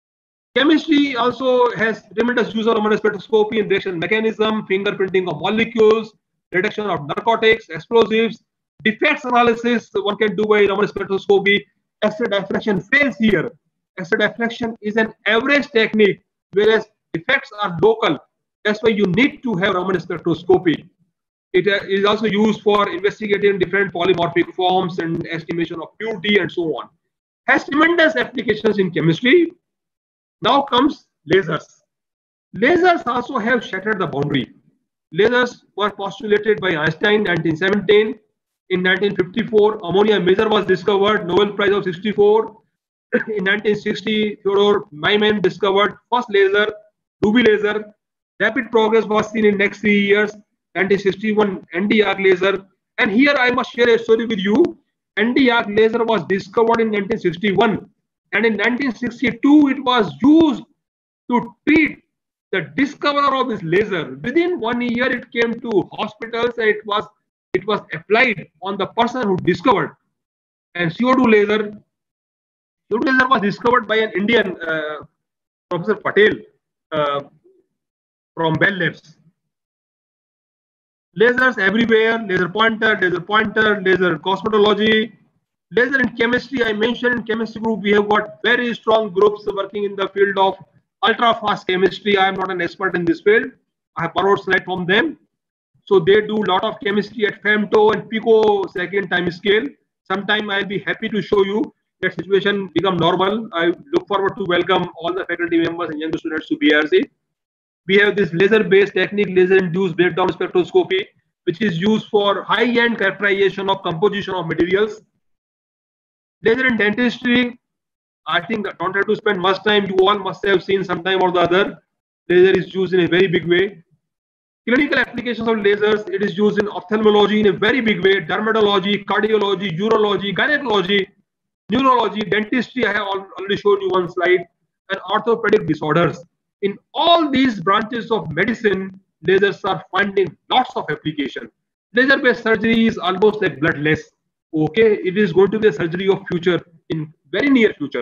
Chemistry also has tremendous use of Raman spectroscopy in reaction mechanism, fingerprinting of molecules, detection of narcotics, explosives, defects analysis one can do by Raman spectroscopy. X-ray diffraction fails here. X-ray diffraction is an average technique, whereas defects are local. That's why you need to have Raman spectroscopy. It uh, is also used for investigating different polymorphic forms and estimation of purity and so on. Has tremendous applications in chemistry. Now comes lasers. Lasers also have shattered the boundary. Lasers were postulated by Einstein in nineteen seventeen. In nineteen fifty-four, ammonium laser was discovered, Nobel Prize of sixty-four. In nineteen sixty, Theodore Maiman discovered first laser, ruby laser. Rapid progress was seen in next three years. nineteen sixty-one, N D arc laser. And here I must share a story with you. N D arc laser was discovered in nineteen sixty-one. And in nineteen sixty-two, it was used to treat the discoverer of this laser. Within one year, it came to hospitals and it was, it was applied on the person who discovered. And C O two laser, C O two laser was discovered by an Indian, uh, Professor Patel, uh, from Bell Labs. Lasers everywhere, laser pointer, laser pointer, laser cosmetology, laser in chemistry. I mentioned in chemistry group, we have got very strong groups working in the field of ultra fast chemistry. I am not an expert in this field. I have borrowed slide from them. So they do a lot of chemistry at femto and picosecond time scale. Sometime I'll be happy to show you that situation become normal. I look forward to welcome all the faculty members and young students to B R C. We have this laser-based technique, laser-induced breakdown spectroscopy, which is used for high-end characterization of composition of materials. Laser in dentistry, I think I don't have to spend much time. You all must have seen sometime or the other. Laser is used in a very big way. Clinical applications of lasers, it is used in ophthalmology in a very big way, dermatology, cardiology, urology, gynecology, neurology, dentistry, I have already shown you one slide, and orthopedic disorders. In all these branches of medicine, lasers are finding lots of application. Laser-based surgery is almost like bloodless. Okay, it is going to be a surgery of future in very near future.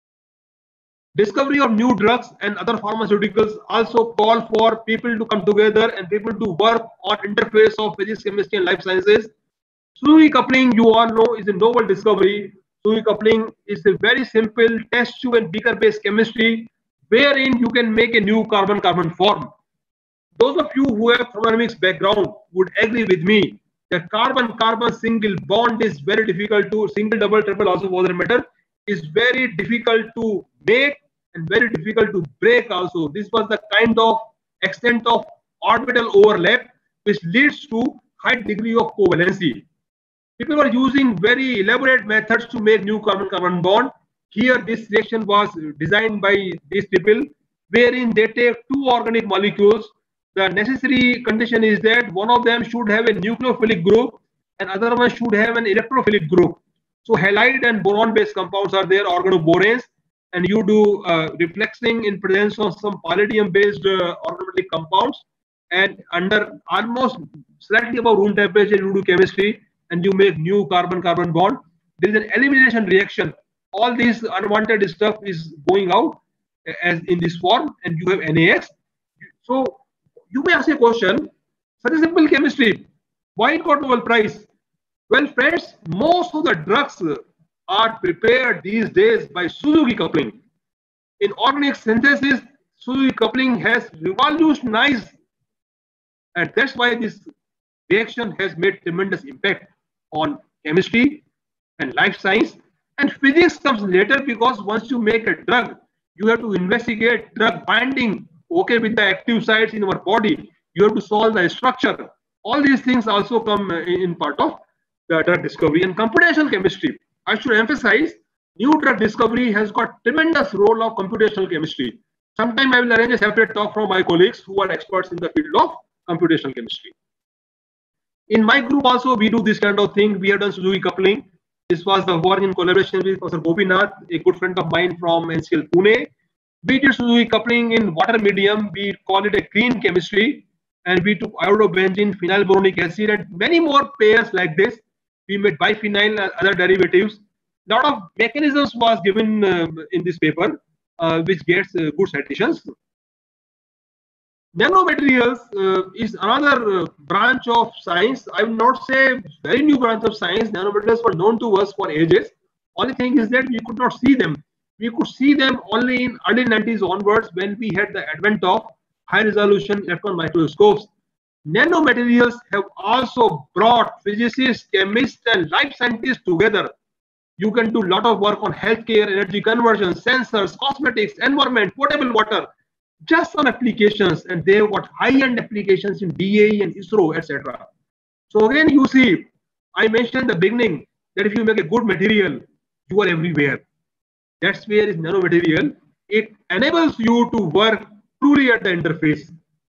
Discovery of new drugs and other pharmaceuticals also call for people to come together and people to work on interface of physics, chemistry, and life sciences. Suzuki coupling, you all know, is a novel discovery. Suzuki coupling is a very simple test tube and beaker-based chemistry, wherein you can make a new carbon-carbon form. Those of you who have thermodynamics background would agree with me that carbon-carbon single bond is very difficult to, single, double, triple, also for that matter, is very difficult to make and very difficult to break also. This was the kind of extent of orbital overlap which leads to high degree of covalency. People were using very elaborate methods to make new carbon-carbon bond. Here, this reaction was designed by these people, wherein they take two organic molecules. The necessary condition is that one of them should have a nucleophilic group and other one should have an electrophilic group. So halide and boron-based compounds are there, organoboranes, and you do uh, reflexing in presence of some palladium-based uh, organometallic compounds, and under almost slightly above room temperature, you do chemistry and you make new carbon-carbon bond. There is an elimination reaction. All this unwanted stuff is going out as in this form, and you have N A X. So you may ask a question, such a simple chemistry, why it got Nobel Prize? Well, friends, most of the drugs are prepared these days by Suzuki coupling. In organic synthesis, Suzuki coupling has revolutionized, and that's why this reaction has made tremendous impact on chemistry and life science. And physics comes later, because once you make a drug, you have to investigate drug binding, okay, with the active sites in our body. You have to solve the structure. All these things also come in part of the drug discovery. And computational chemistry, I should emphasize, new drug discovery has got tremendous role of computational chemistry. Sometime I will arrange a separate talk from my colleagues who are experts in the field of computational chemistry. In my group also, we do this kind of thing. We have done Suzuki coupling. This was the work in collaboration with Professor Gopinath, a good friend of mine from N C L Pune. We did Suzuki coupling in water medium. We call it a green chemistry. And we took iodobenzene, phenylboronic acid, and many more pairs like this. We made biphenyl and other derivatives. A lot of mechanisms was given uh, in this paper, uh, which gets uh, good citations. Nanomaterials uh, is another uh, branch of science. I will not say very new branch of science. Nanomaterials were known to us for ages. Only thing is that we could not see them. We could see them only in early nineties onwards, when we had the advent of high resolution electron microscopes. Nanomaterials have also brought physicists, chemists, and life scientists together. You can do a lot of work on healthcare, energy conversion, sensors, cosmetics, environment, potable water. Just some applications, and they have got high-end applications in D A E and ISRO, et cetera. So again, you see, I mentioned in the beginning that if you make a good material, you are everywhere. That's where is nanomaterial. It enables you to work truly at the interface.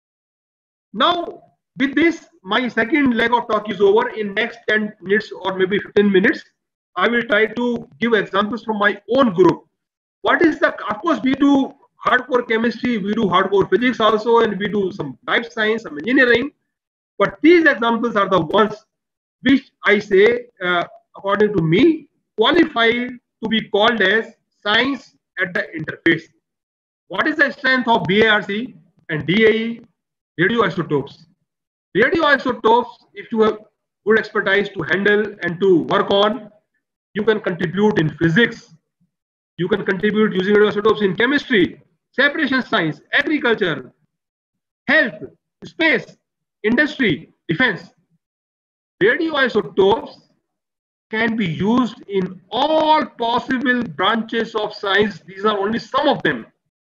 Now, with this, my second leg of talk is over. In next ten minutes or maybe fifteen minutes, I will try to give examples from my own group. What is the, of course, we do hardcore chemistry, we do hardcore physics also, and we do some life science, some engineering. But these examples are the ones which I say, uh, according to me, qualify to be called as science at the interface. What is the strength of B A R C and D A E? Radioisotopes. Radioisotopes, if you have good expertise to handle and to work on, you can contribute in physics. You can contribute using radioisotopes in chemistry, separation science, agriculture, health, space, industry, defense. Radioisotopes can be used in all possible branches of science. These are only some of them.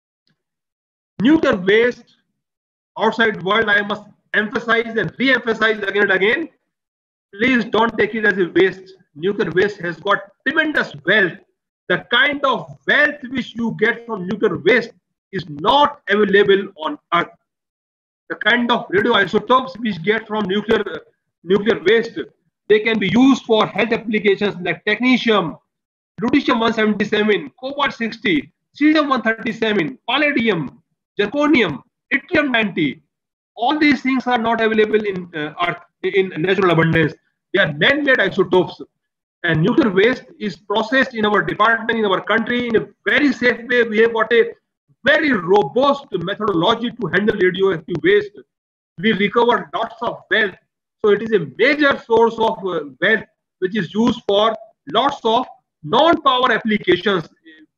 Nuclear waste, outside world, I must emphasize and re-emphasize again and again. Please don't take it as a waste. Nuclear waste has got tremendous wealth. The kind of wealth which you get from nuclear waste is not available on Earth. The kind of radioisotopes which get from nuclear uh, nuclear waste, they can be used for health applications like technetium, lutetium one seventy-seven, cobalt sixty, cesium one thirty-seven, palladium, zirconium, yttrium ninety. All these things are not available in uh, Earth in natural abundance. They are man-made isotopes. And nuclear waste is processed in our department, in our country, in a very safe way. We have got a very robust methodology to handle radioactive waste. We recover lots of wealth. So it is a major source of uh, wealth which is used for lots of non-power applications.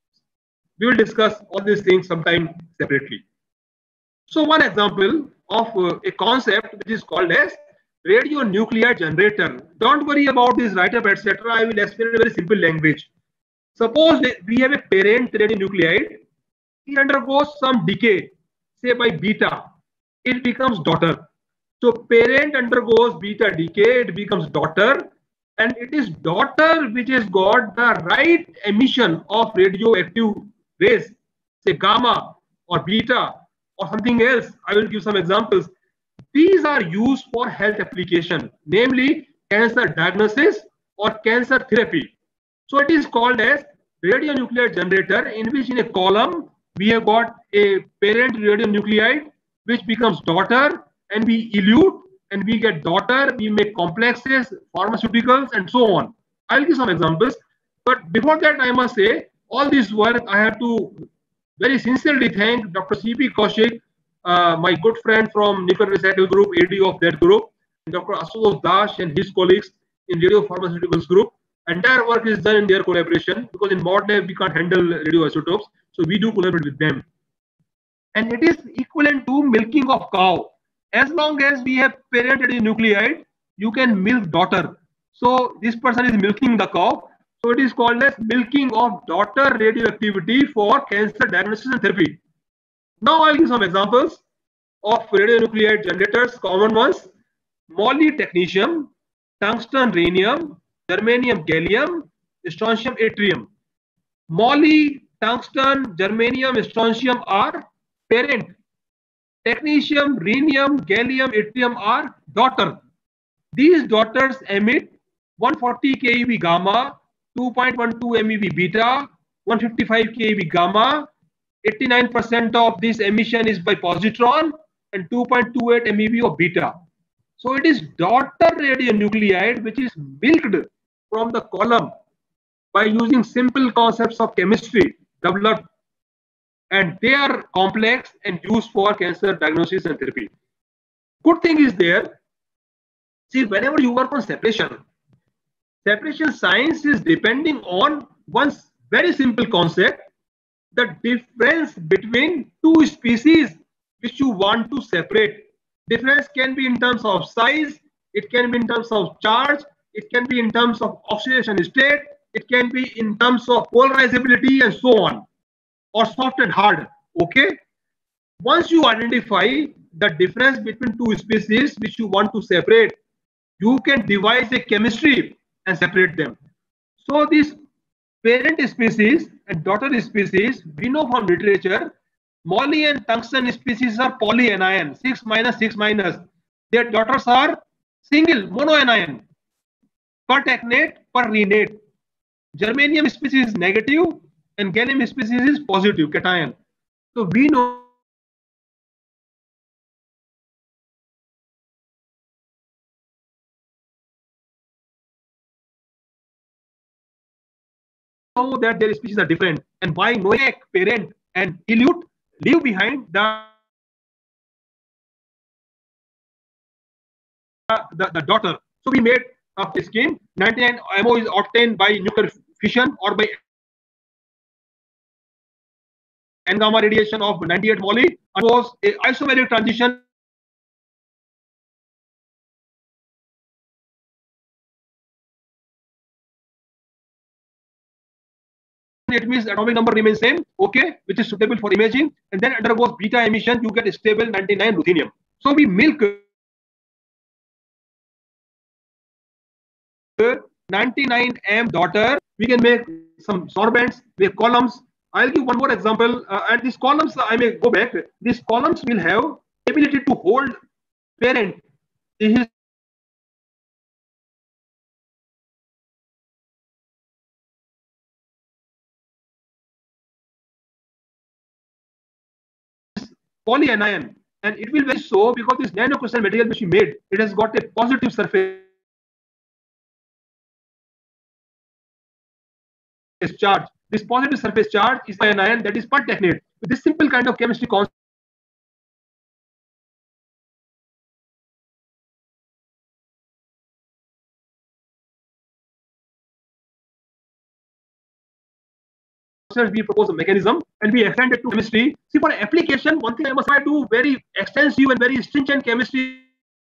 We will discuss all these things sometime separately. So one example of uh, a concept which is called as radionuclide generator. Don't worry about this write-up, et cetera. I will explain in a very simple language. Suppose we have a parent radionuclide. It undergoes some decay, say by beta. It becomes daughter. So parent undergoes beta decay, it becomes daughter, and it is daughter which has got the right emission of radioactive rays, say gamma or beta or something else. I will give some examples. These are used for health application, namely cancer diagnosis or cancer therapy. So it is called as radionuclide generator, in which in a column we have got a parent radionuclide which becomes daughter, and we elute and we get daughter, we make complexes, pharmaceuticals, and so on. I'll give some examples. But before that, I must say, all this work I have to very sincerely thank Doctor C P Kaushik, uh, my good friend from Nuclear Recycle Group, A D of that group, and Doctor Asutosh Das and his colleagues in Radio Pharmaceuticals Group. Entire work is done in their collaboration, because in modern life we can't handle radioisotopes, so we do collaborate with them. And it is equivalent to milking of cow. As long as we have parent radionuclide, you can milk daughter. So this person is milking the cow. So it is called as milking of daughter radioactivity for cancer diagnosis and therapy. Now I'll give some examples of radionuclide generators, common ones. Moly technetium, tungsten rhenium, germanium gallium, strontium yttrium. Moly, tungsten, germanium, strontium are parent. Technetium, rhenium, gallium, yttrium are daughter. These daughters emit one hundred forty keV gamma, two point one two MeV beta, one hundred fifty-five keV gamma. eighty-nine percent of this emission is by positron and two point two eight MeV of beta. So it is daughter radionuclide which is milked from the column by using simple concepts of chemistry developed, and they are complex and used for cancer diagnosis and therapy. Good thing is there, see, whenever you work on separation, separation science is depending on one very simple concept, the difference between two species which you want to separate. Difference can be in terms of size, it can be in terms of charge, it can be in terms of oxidation state, it can be in terms of polarizability and so on, or soft and hard. Okay, once you identify the difference between two species which you want to separate, you can devise a chemistry and separate them. So this parent species and daughter species, we know from literature, moly and tungsten species are polyanion, six minus six minus. Their daughters are single monoanion, pertecnate, perrhenate. Germanium species is negative, and gallium species is positive cation. So we know know that their species are different, and by knowing a parent and elute leave behind the the, the daughter. So we made a scheme. ninety-nine M O is obtained by nuclear fission or by N gamma radiation of ninety-eight moly, and was a isomeric transition. It means atomic number remains same, okay, which is suitable for imaging, and then undergoes beta emission, you get a stable ninety-nine ruthenium. So we milk ninety-nine M daughter, we can make some sorbents, make columns. I'll give one more example, uh, and these columns, I may go back, these columns will have ability to hold parent. This is polyanion, and it will be so because this nanocrystalline material which we made, it has got a positive surface charge. This positive surface charge is an ion that is pertechnate. With this simple kind of chemistry concept, we propose a mechanism and we extend it to chemistry. See, for application, one thing I must try to do very extensive and very stringent chemistry.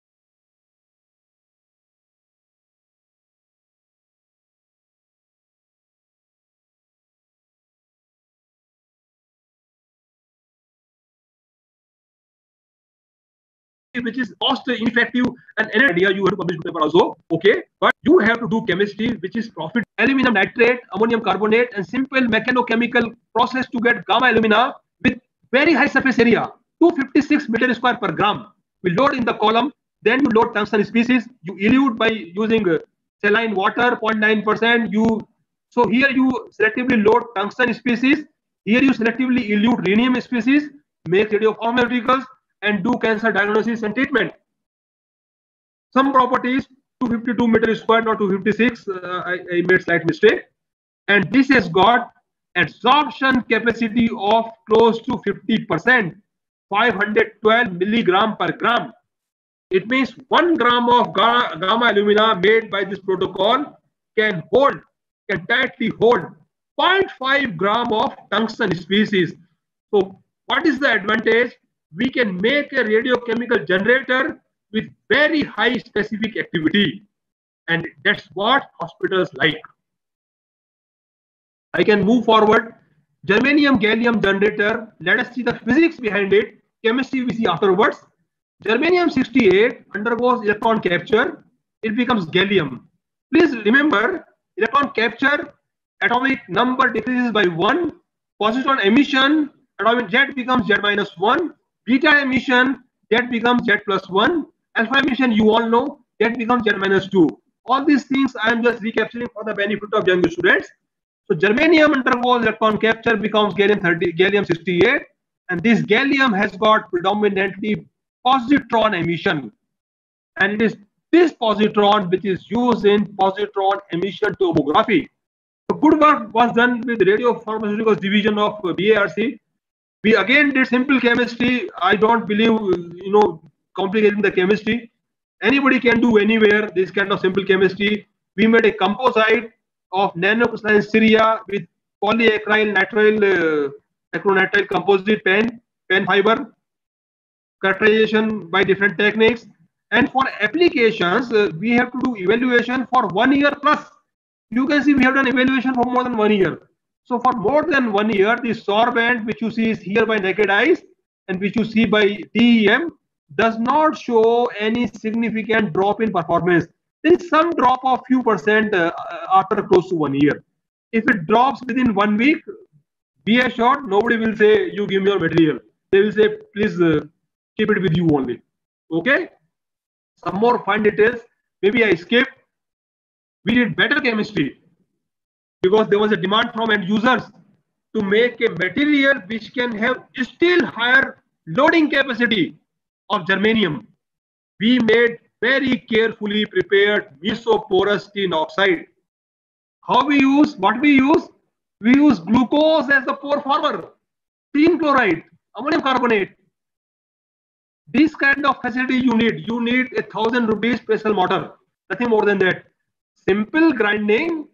Which is cost ineffective and any idea you have to publish paper also, okay, but you have to do chemistry which is profit. Aluminum nitrate, ammonium carbonate, and simple mechanochemical process to get gamma alumina with very high surface area, two hundred fifty-six meter square per gram. We load in the column, then you load tungsten species, you elute by using saline water zero point nine percent. You so here you selectively load tungsten species, here you selectively elute rhenium species, make radiopharmaceuticals, and do cancer diagnosis and treatment. Some properties, two hundred fifty-two meter square, not two hundred fifty-six, uh, I, I made slight mistake. And this has got absorption capacity of close to fifty percent, five hundred twelve milligram per gram. It means one gram of ga gamma alumina made by this protocol can hold, can tightly hold zero point five gram of tungsten species. So what is the advantage? We can make a radiochemical generator with very high specific activity, and that's what hospitals like. I can move forward. Germanium gallium generator, let us see the physics behind it. Chemistry we see afterwards. Germanium sixty-eight undergoes electron capture, it becomes gallium. Please remember, electron capture, atomic number decreases by one, positron emission, atomic Z becomes Z minus one, beta emission, that becomes Z plus one, alpha emission, you all know, that becomes Z minus two. All these things I am just recapturing for the benefit of younger students. So germanium undergoes electron capture, becomes gallium thirty, gallium sixty-eight, and this gallium has got predominantly positron emission, and it is this positron which is used in positron emission tomography. So good work was done with radiopharmaceuticals division of B A R C. We again did simple chemistry. I don't believe, you know, complicating the chemistry. Anybody can do anywhere this kind of simple chemistry. We made a composite of nanocrystalline ceria with polyacryl nitrile uh, acrylonitrile composite pen, pen fiber, characterization by different techniques. And for applications, uh, we have to do evaluation for one year plus. You can see we have done evaluation for more than one year. So for more than one year, the sorbent which you see is here by naked eyes and which you see by T E M does not show any significant drop in performance. There is some drop of few percent uh, after close to one year. If it drops within one week, be assured nobody will say you give me your material. They will say please uh, keep it with you only. Okay. Some more fine details. Maybe I skipped. We did better chemistry, because there was a demand from end users. to make a material which can have still higher loading capacity of germanium. We made very carefully prepared mesoporous tin oxide. How we use, what we use? We use glucose as the pore former, tin chloride, ammonium carbonate. This kind of facility you need. You need a thousand rupees special motor, nothing more than that. Simple grinding,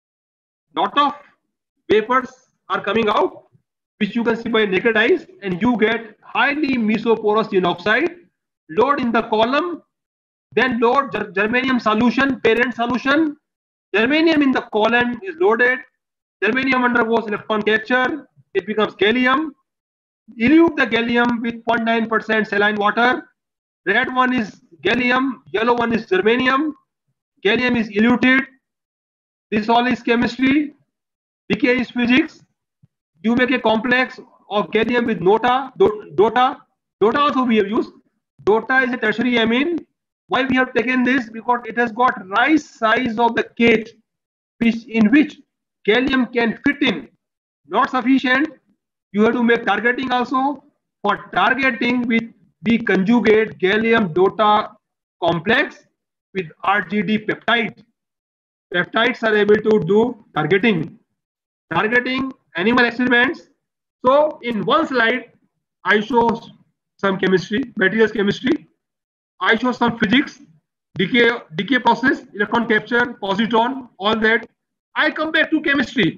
lot of vapors are coming out, which you can see by naked eyes, and you get highly mesoporous tin oxide. Load in the column, then load germanium solution, parent solution. Germanium in the column is loaded. Germanium undergoes electron capture. It becomes gallium. Elute the gallium with zero point nine percent saline water. Red one is gallium, yellow one is germanium. Gallium is eluted. This all is chemistry. Decay is physics. You make a complex of gallium with nota, DOTA. DOTA also we have used. DOTA is a tertiary amine. Why we have taken this? Because it has got right size of the cage, which in which gallium can fit in. Not sufficient. You have to make targeting also. For targeting, with we conjugate gallium DOTA complex with R G D peptide. Peptides are able to do targeting. Targeting animal experiments. So in one slide, I show some chemistry, materials chemistry. I show some physics, decay, decay process, electron capture, positron, all that. I come back to chemistry,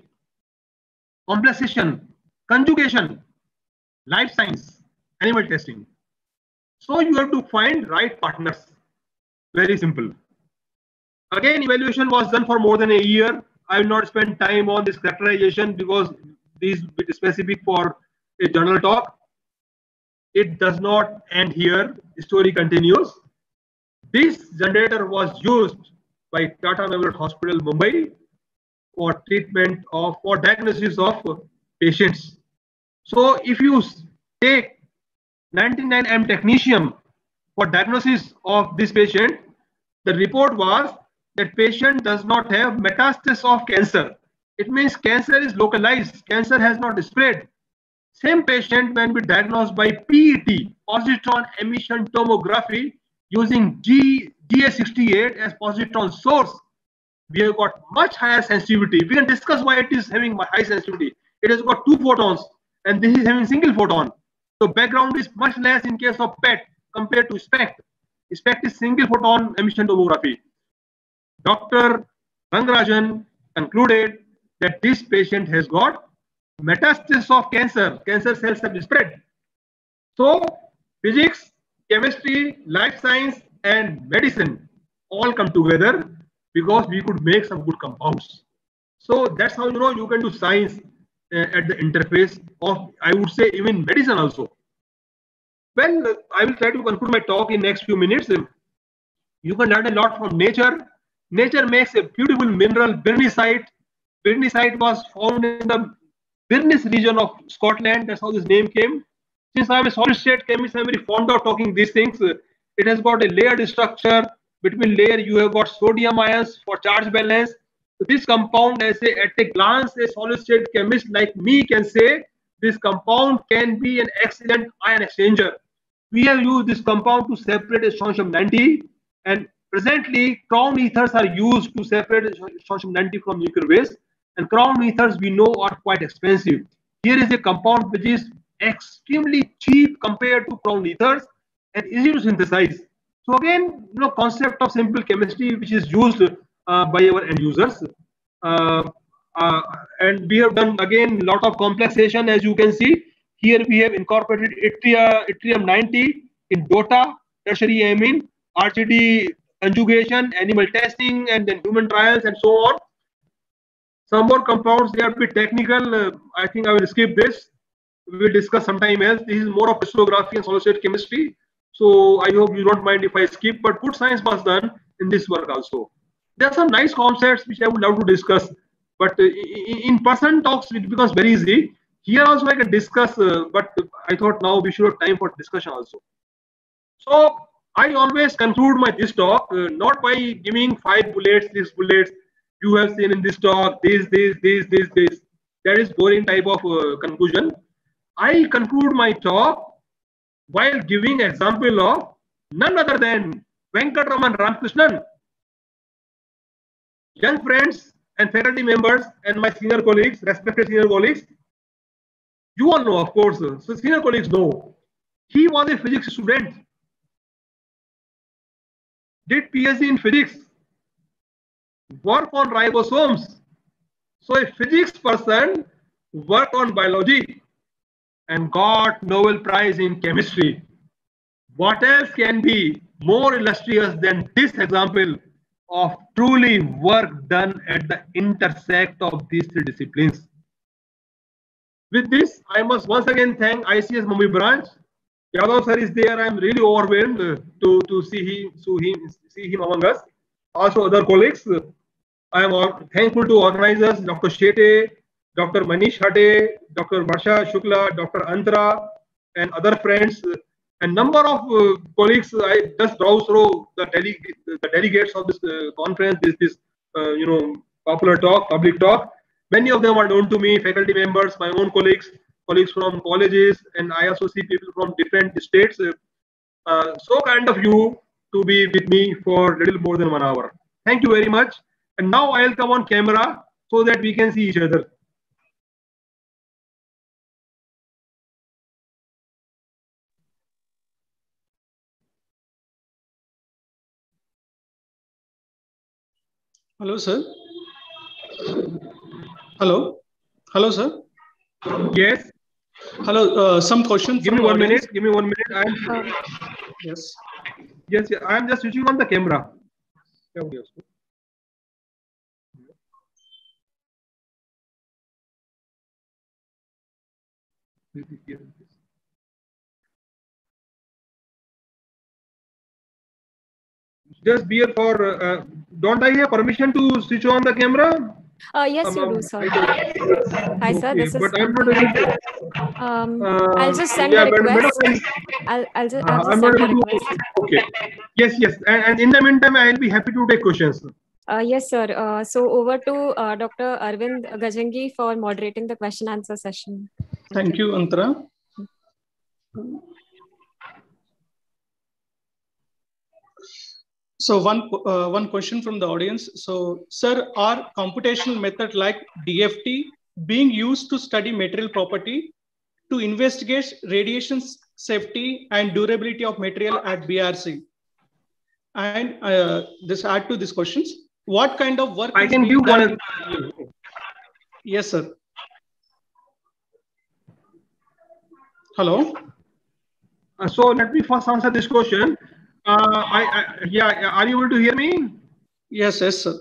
complexation, conjugation, life science, animal testing. So you have to find right partners. Very simple. Again, evaluation was done for more than a year. I will not spend time on this characterization because this is specific for a journal talk. It does not end here. The story continues. This generator was used by Tata Memorial Hospital, Mumbai, for treatment of, for diagnosis of patients. So if you take ninety-nine milligram technetium for diagnosis of this patient, the report was that patient does not have metastasis of cancer. It means cancer is localized. Cancer has not spread. Same patient when we diagnosed by P E T, positron emission tomography, using G A sixty-eight as positron source, we have got much higher sensitivity. We can discuss why it is having high sensitivity. It has got two photons and this is having single photon. So background is much less in case of P E T compared to SPECT. SPECT is single photon emission tomography. Doctor Rangarajan concluded that this patient has got metastasis of cancer. Cancer cells have spread. So physics, chemistry, life science, and medicine all come together because we could make some good compounds. So that's how you know you can do science uh, at the interface of, I would say, even medicine also. Well, I will try to conclude my talk in next few minutes. You can learn a lot from nature. Nature makes a beautiful mineral, birnissite. Birnissite was found in the Birnis region of Scotland. That's how this name came. Since I'm a solid state chemist, I'm very fond of talking these things. It has got a layered structure. Between layer, you have got sodium ions for charge balance. So this compound, as a, at a glance, a solid state chemist like me can say, this compound can be an excellent ion exchanger. We have used this compound to separate a strontium ninety, and presently crown ethers are used to separate strontium ninety from nuclear waste. And crown ethers we know are quite expensive. Here is a compound which is extremely cheap compared to crown ethers and easy to synthesize. So again, you know, concept of simple chemistry which is used uh, by our end users. Uh, uh, and we have done again a lot of complexation, as you can see. Here we have incorporated yttrium ninety in DOTA, tertiary amine, R G D conjugation, animal testing, and then human trials and so on. Some more compounds, they are a bit technical. Uh, I think I will skip this. We will discuss sometime else. This is more of crystallography and solid state chemistry. So I hope you don't mind if I skip, but good science was done in this work also. There are some nice concepts which I would love to discuss, but uh, in person talks it becomes very easy. Here also I can discuss, uh, but I thought now we should have time for discussion also. So I always conclude my this talk uh, not by giving five bullets, six bullets. You have seen in this talk this, this, this, this, this. that is boring type of uh, conclusion. I conclude my talk while giving example of none other than Venkatraman Ramakrishnan. Young friends and faculty members and my senior colleagues, respected senior colleagues, you all know, of course, so senior colleagues know, he was a physics student, did PhD in physics, work on ribosomes. So a physics person worked on biology and got Nobel Prize in chemistry. What else can be more illustrious than this example of truly work done at the intersect of these three disciplines? With this, I must once again thank I C S Mumbai branch. Yadav sir is there. I am really overwhelmed to, to see him, to him, see him among us. Also other colleagues. I am thankful to organizers, Doctor Shete, Doctor Manish Hade, Doctor Varsha Shukla, Doctor Antara, and other friends, and number of uh, colleagues. I just browse through the, dele the delegates of this uh, conference, this, this uh, you know, popular talk, public talk. Many of them are known to me, faculty members, my own colleagues, colleagues from colleges, and I also see people from different states. Uh, so kind of you to be with me for a little more than one hour. Thank you very much. And now I'll come on camera so that we can see each other. Hello, sir. Hello. Hello, sir. Yes. Hello. Uh, some questions. Give me one audience. minute. Give me one minute. I'm. Uh, yes. Yes. Yeah, I'm just switching on the camera. Just be here for. Uh, don't I have permission to switch on the camera? Uh, yes, um, you do, sir. Hi, sir. Okay, this is. But I'm not able to, um, uh, I'll just send yeah, a request. But, I'll, I'll just, uh, I'll just I'm send not a able request. To, okay. Yes, yes. And, and in the meantime, I'll be happy to take questions. Uh, yes, sir. Uh, so over to uh, Doctor Arvind Gajangi for moderating the question answer session. Thank you, Antara. So one uh, one question from the audience. So, sir, are computational method like D F T being used to study material property to investigate radiation safety and durability of material at B R C? And uh, this add to these questions. What kind of work I can give one. Yes, sir. Hello. Uh, so let me first answer this question. Uh, I, I yeah, are you able to hear me? Yes, yes, sir.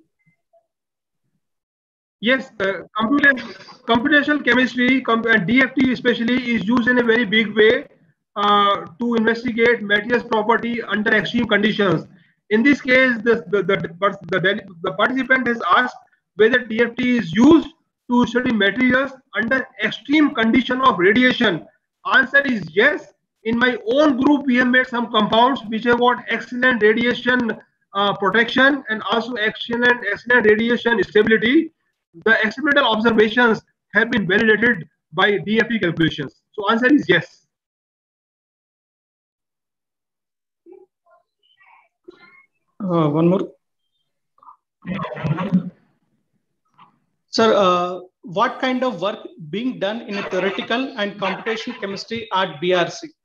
Yes, uh, computer, computational chemistry comp and D F T especially is used in a very big way uh, to investigate materials property under extreme conditions. In this case, the the, the, the, the participant has asked whether D F T is used to study materials under extreme condition of radiation. Answer is yes. In my own group, we have made some compounds which have got excellent radiation uh, protection and also excellent, excellent radiation stability. The experimental observations have been validated by D F T calculations. So answer is yes. Uh, one more. Sir, uh, what kind of work being done in a theoretical and computational chemistry at B R C?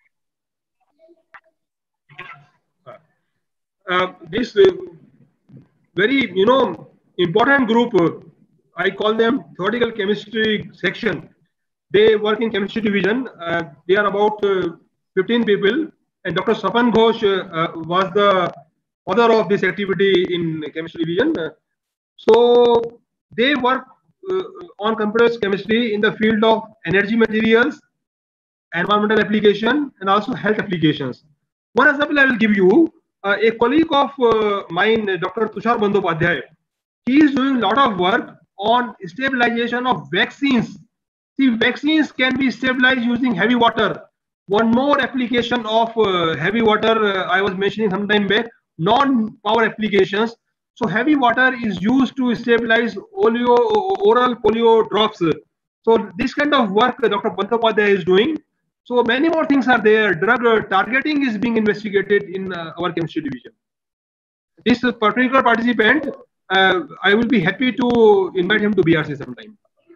Uh, this uh, very, you know, important group, uh, I call them theoretical chemistry section. They work in chemistry division. Uh, they are about uh, fifteen people, and Doctor Sapan Ghosh uh, uh, was the author of this activity in chemistry division. Uh, so they work uh, on computer chemistry in the field of energy materials, environmental application, and also health applications. One example I will give you. Uh, a colleague of uh, mine, Doctor Tushar Bandyopadhyay, he is doing a lot of work on stabilization of vaccines. See, vaccines can be stabilized using heavy water. One more application of uh, heavy water uh, I was mentioning some time back, non-power applications. So heavy water is used to stabilize oleo, oral polio drops. So this kind of work Doctor Bandyopadhyay is doing. So many more things are there. Drug targeting is being investigated in uh, our chemistry division. This particular participant, uh, I will be happy to invite him to B R C sometime.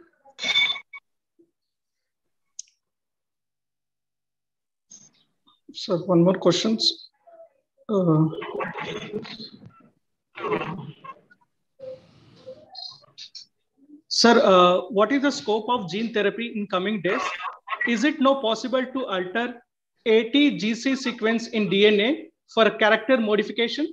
So one more questions. Uh, Sir, uh, what is the scope of gene therapy in coming days? Is it now possible to alter eighty G C sequence in D N A for character modification?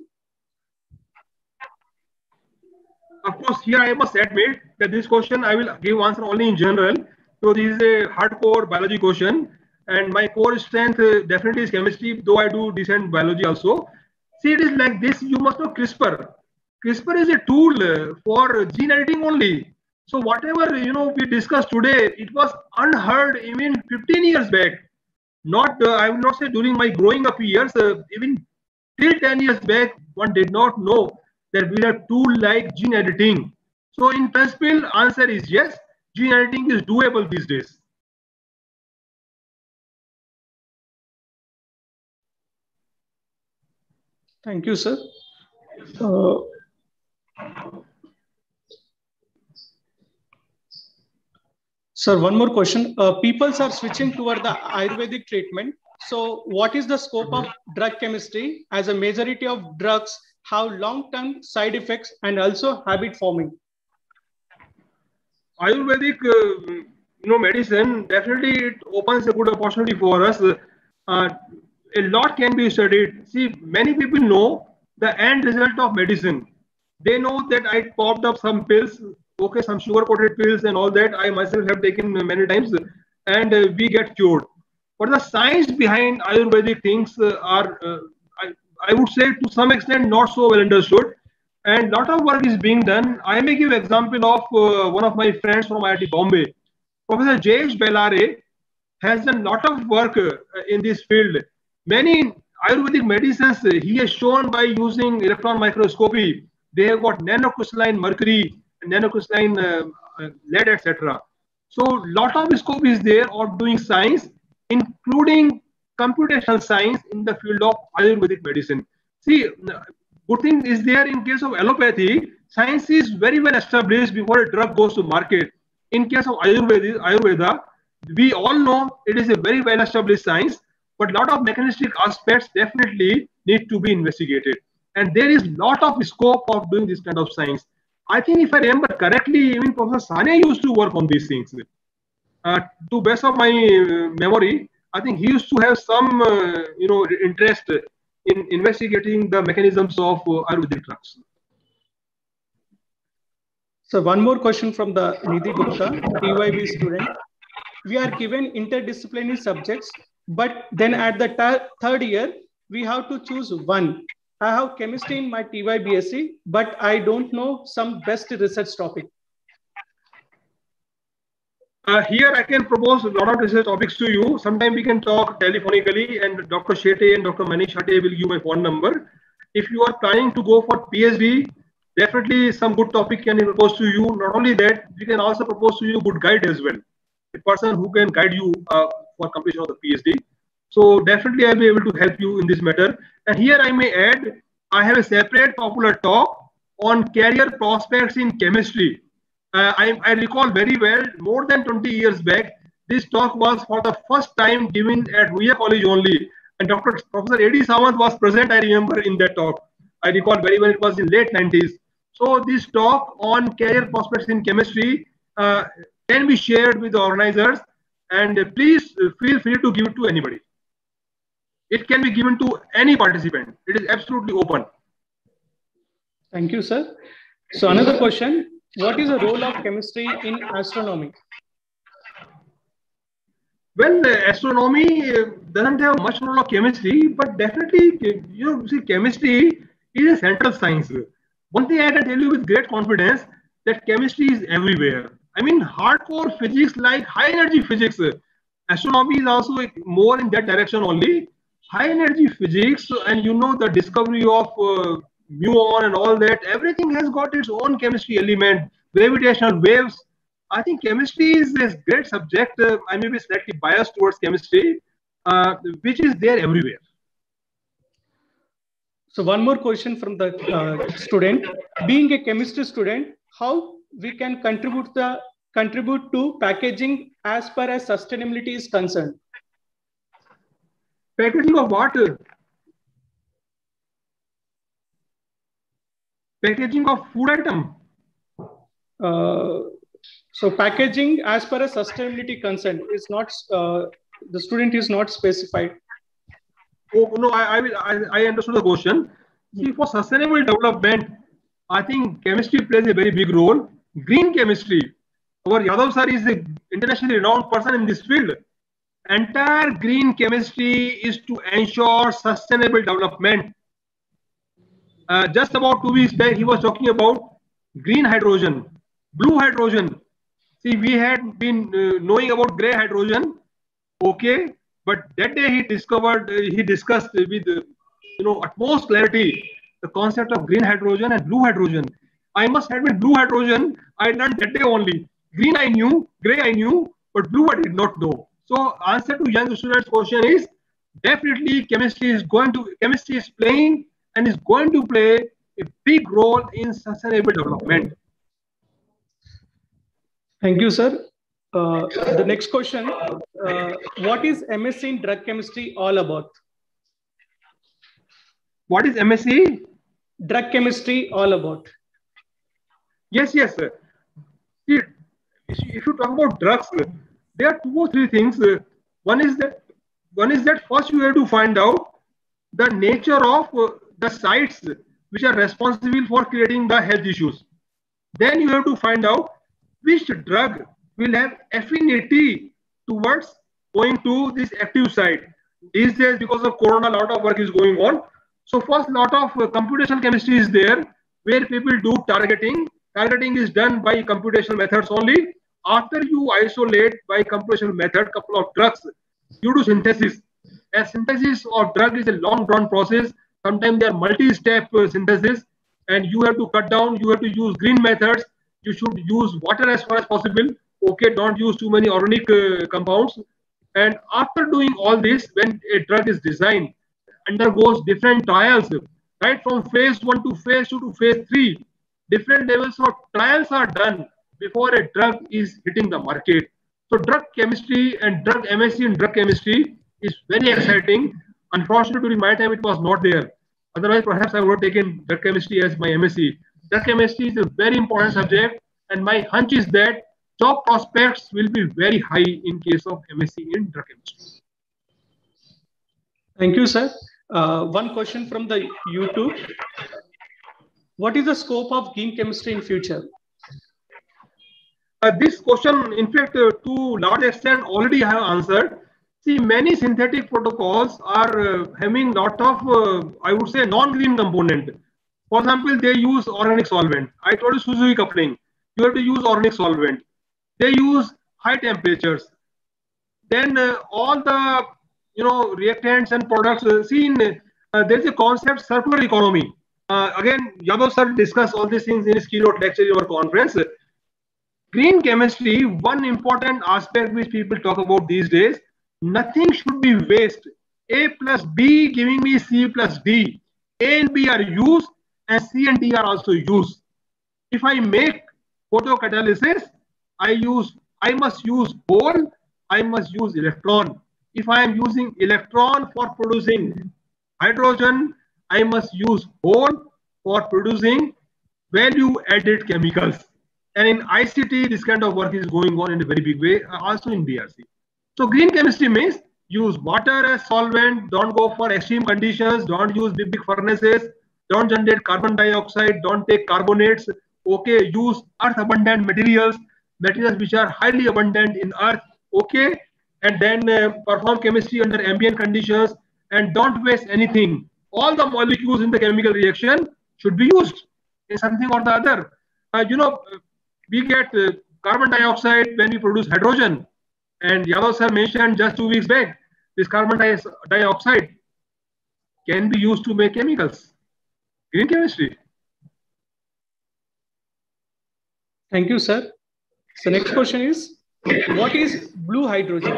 Of course, here I must admit that this question I will give answer only in general. So this is a hardcore biology question, and my core strength uh, definitely is chemistry, though I do decent biology also. See, it is like this. You must know CRISPR. CRISPR is a tool uh, for gene editing only. So whatever you know we discussed today, it was unheard even fifteen years back. Not, uh, I will not say during my growing up years, uh, even till ten years back, one did not know that we have tool like gene editing. So in principle, answer is yes, gene editing is doable these days. Thank you, sir. Uh, Sir, one more question. Uh, people are switching toward the Ayurvedic treatment. So what is the scope of drug chemistry, as a majority of drugs have long-term side effects and also habit forming? Ayurvedic uh, you know, medicine, definitely it opens a good opportunity for us. Uh, a lot can be studied. See, many people know the end result of medicine. They know that I popped up some pills, okay, some sugar-coated pills and all that. I myself have taken many times, and uh, we get cured. But the science behind Ayurvedic things uh, are, uh, I, I would say, to some extent, not so well understood. And a lot of work is being done. I may give example of uh, one of my friends from I I T Bombay. Professor Jayesh Bellare has done a lot of work uh, in this field. Many Ayurvedic medicines uh, he has shown by using electron microscopy. They have got nanocrystalline mercury, nanocrystalline uh, uh, lead, et cetera. So a lot of scope is there of doing science, including computational science in the field of Ayurvedic medicine. See, good thing is there in case of allopathy, science is very well established before a drug goes to market. In case of Ayurveda, Ayurveda, we all know it is a very well established science, but a lot of mechanistic aspects definitely need to be investigated. And there is a lot of scope of doing this kind of science. I think if I remember correctly, even Professor Sane used to work on these things. Uh, to best of my uh, memory, I think he used to have some, uh, you know, interest in investigating the mechanisms of uh, Ayurvedic drugs. So one more question from the Nidhi Gupta, T Y B student. We are given interdisciplinary subjects, but then at the third year, we have to choose one. I have chemistry in my T Y B S c, but I don't know some best research topic. Uh, here I can propose a lot of research topics to you. Sometime we can talk telephonically, and Doctor Shetty and Doctor Manish Hate will give my phone number. If you are planning to go for PhD, definitely some good topic can be proposed to you. Not only that, we can also propose to you good guide as well. A person who can guide you uh, for completion of the PhD. So definitely I'll be able to help you in this matter. And here I may add, I have a separate popular talk on career prospects in chemistry. Uh, I, I recall very well, more than twenty years back, this talk was for the first time given at Ruia College only. And Doctor Professor A D Sawant was present, I remember, in that talk. I recall very well, it was in late nineties. So this talk on career prospects in chemistry uh, can be shared with the organizers, and uh, please uh, feel free to give it to anybody. It can be given to any participant. It is absolutely open. Thank you, sir. So another question. What is the role of chemistry in astronomy? Well, uh, astronomy uh, doesn't have much role of chemistry, but definitely, uh, you know, see, chemistry is a central science. One thing I can tell you with great confidence, that chemistry is everywhere. I mean, hardcore physics like high energy physics. Astronomy is also more in that direction only. High energy physics, and you know, the discovery of uh, muon and all that, everything has got its own chemistry element, gravitational waves. I think chemistry is a great subject. Uh, I may be slightly biased towards chemistry, uh, which is there everywhere. So one more question from the uh, student. Being a chemistry student, how we can contribute the contribute to packaging as far as sustainability is concerned? Packaging of what? Packaging of food item. Uh, so packaging as far as sustainability concerned is not, uh, the student is not specified. Oh, no, I, I, will, I, I understood the question. See, for sustainable development, I think chemistry plays a very big role. Green chemistry. Our Yadav sir is an internationally renowned person in this field. Entire green chemistry is to ensure sustainable development. Uh, just about two weeks back, he was talking about green hydrogen, blue hydrogen. See, we had been uh, knowing about gray hydrogen, okay, but that day he discovered, uh, he discussed with, uh, you know, utmost clarity the concept of green hydrogen and blue hydrogen. I must admit, blue hydrogen I learned that day only. Green I knew, gray I knew, but blue I did not know. So, answer to young students' question is definitely chemistry is going to chemistry is playing and is going to play a big role in sustainable development. Thank you, sir. Uh, the next question, uh, what is M S c in drug chemistry all about? What is M S c? Drug chemistry all about? Yes, yes, sir. See, if you talk about drugs, there are two or three things. One is that, one is that first you have to find out the nature of the sites which are responsible for creating the health issues. Then you have to find out which drug will have affinity towards going to this active site. These days, because of corona, a lot of work is going on. So first, lot of uh, computational chemistry is there, where people do targeting. Targeting is done by computational methods only. After you isolate by computational method couple of drugs, you do synthesis. A synthesis of drug is a long drawn process. Sometimes they are multi-step uh, synthesis, and you have to cut down. You have to use green methods. You should use water as far as possible. Okay, don't use too many organic uh, compounds. And after doing all this, when a drug is designed, undergoes different trials, right from phase one to phase two to phase three. Different levels of trials are done before a drug is hitting the market. So drug chemistry and drug M S c in drug chemistry is very exciting. Unfortunately, during my time, it was not there. Otherwise, perhaps I would have taken drug chemistry as my M S c. Drug chemistry is a very important subject, and my hunch is that job prospects will be very high in case of M S c in drug chemistry. Thank you, sir. Uh, one question from the YouTube. What is the scope of green chemistry in future? Uh, this question, in fact, uh, to large extent already I have answered. See, many synthetic protocols are uh, having lot of, uh, I would say, non-green component. For example, they use organic solvent. I told you Suzuki coupling. You have to use organic solvent. They use high temperatures. Then uh, all the, you know, reactants and products. Uh, see, in, uh, there is a concept circular economy. Uh, again, Yadav sir discussed all these things in his keynote lecture in our conference. Green chemistry, one important aspect which people talk about these days, nothing should be waste. A plus B giving me C plus D. A and B are used and C and D are also used. If I make photocatalysis, I use, I must use hole, I must use electron. If I am using electron for producing hydrogen, I must use hole for producing value added chemicals. And in I C T, this kind of work is going on in a very big way, also in B R C. So green chemistry means use water as solvent, don't go for extreme conditions, don't use big, big furnaces, don't generate carbon dioxide, don't take carbonates, okay, use earth abundant materials, materials which are highly abundant in earth, okay, and then uh, perform chemistry under ambient conditions and don't waste anything. All the molecules in the chemical reaction should be used in something or the other. Uh, you know, we get uh, carbon dioxide when we produce hydrogen. And Yadav sir mentioned just two weeks back, this carbon dioxide can be used to make chemicals. Green chemistry. Thank you, sir. So next question is, what is blue hydrogen?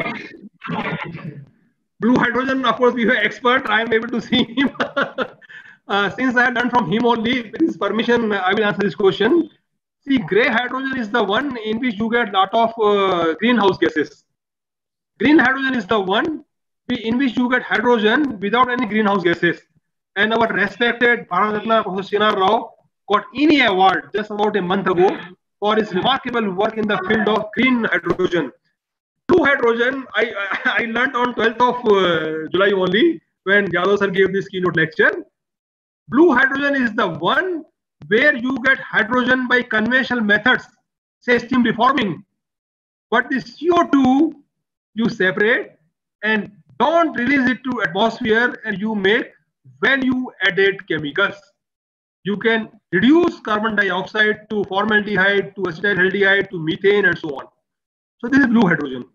Blue hydrogen, of course, we are expert. I am able to see him. uh, since I have done from him only, with his permission, I will answer this question. See, gray hydrogen is the one in which you get lot of uh, greenhouse gases. Green hydrogen is the one in which you get hydrogen without any greenhouse gases. And our respected Bharat Ratna Professor C N R Rao got E N I award just about a month ago for his remarkable work in the field of green hydrogen. Blue hydrogen, I, I, I learned on twelfth of uh, July only when Yadav sir gave this keynote lecture. Blue hydrogen is the one where you get hydrogen by conventional methods, say steam reforming. But the C O two you separate and don't release it to atmosphere, and you make value added chemicals. You can reduce carbon dioxide to formaldehyde, to acetaldehyde, to methane, and so on. So this is blue hydrogen.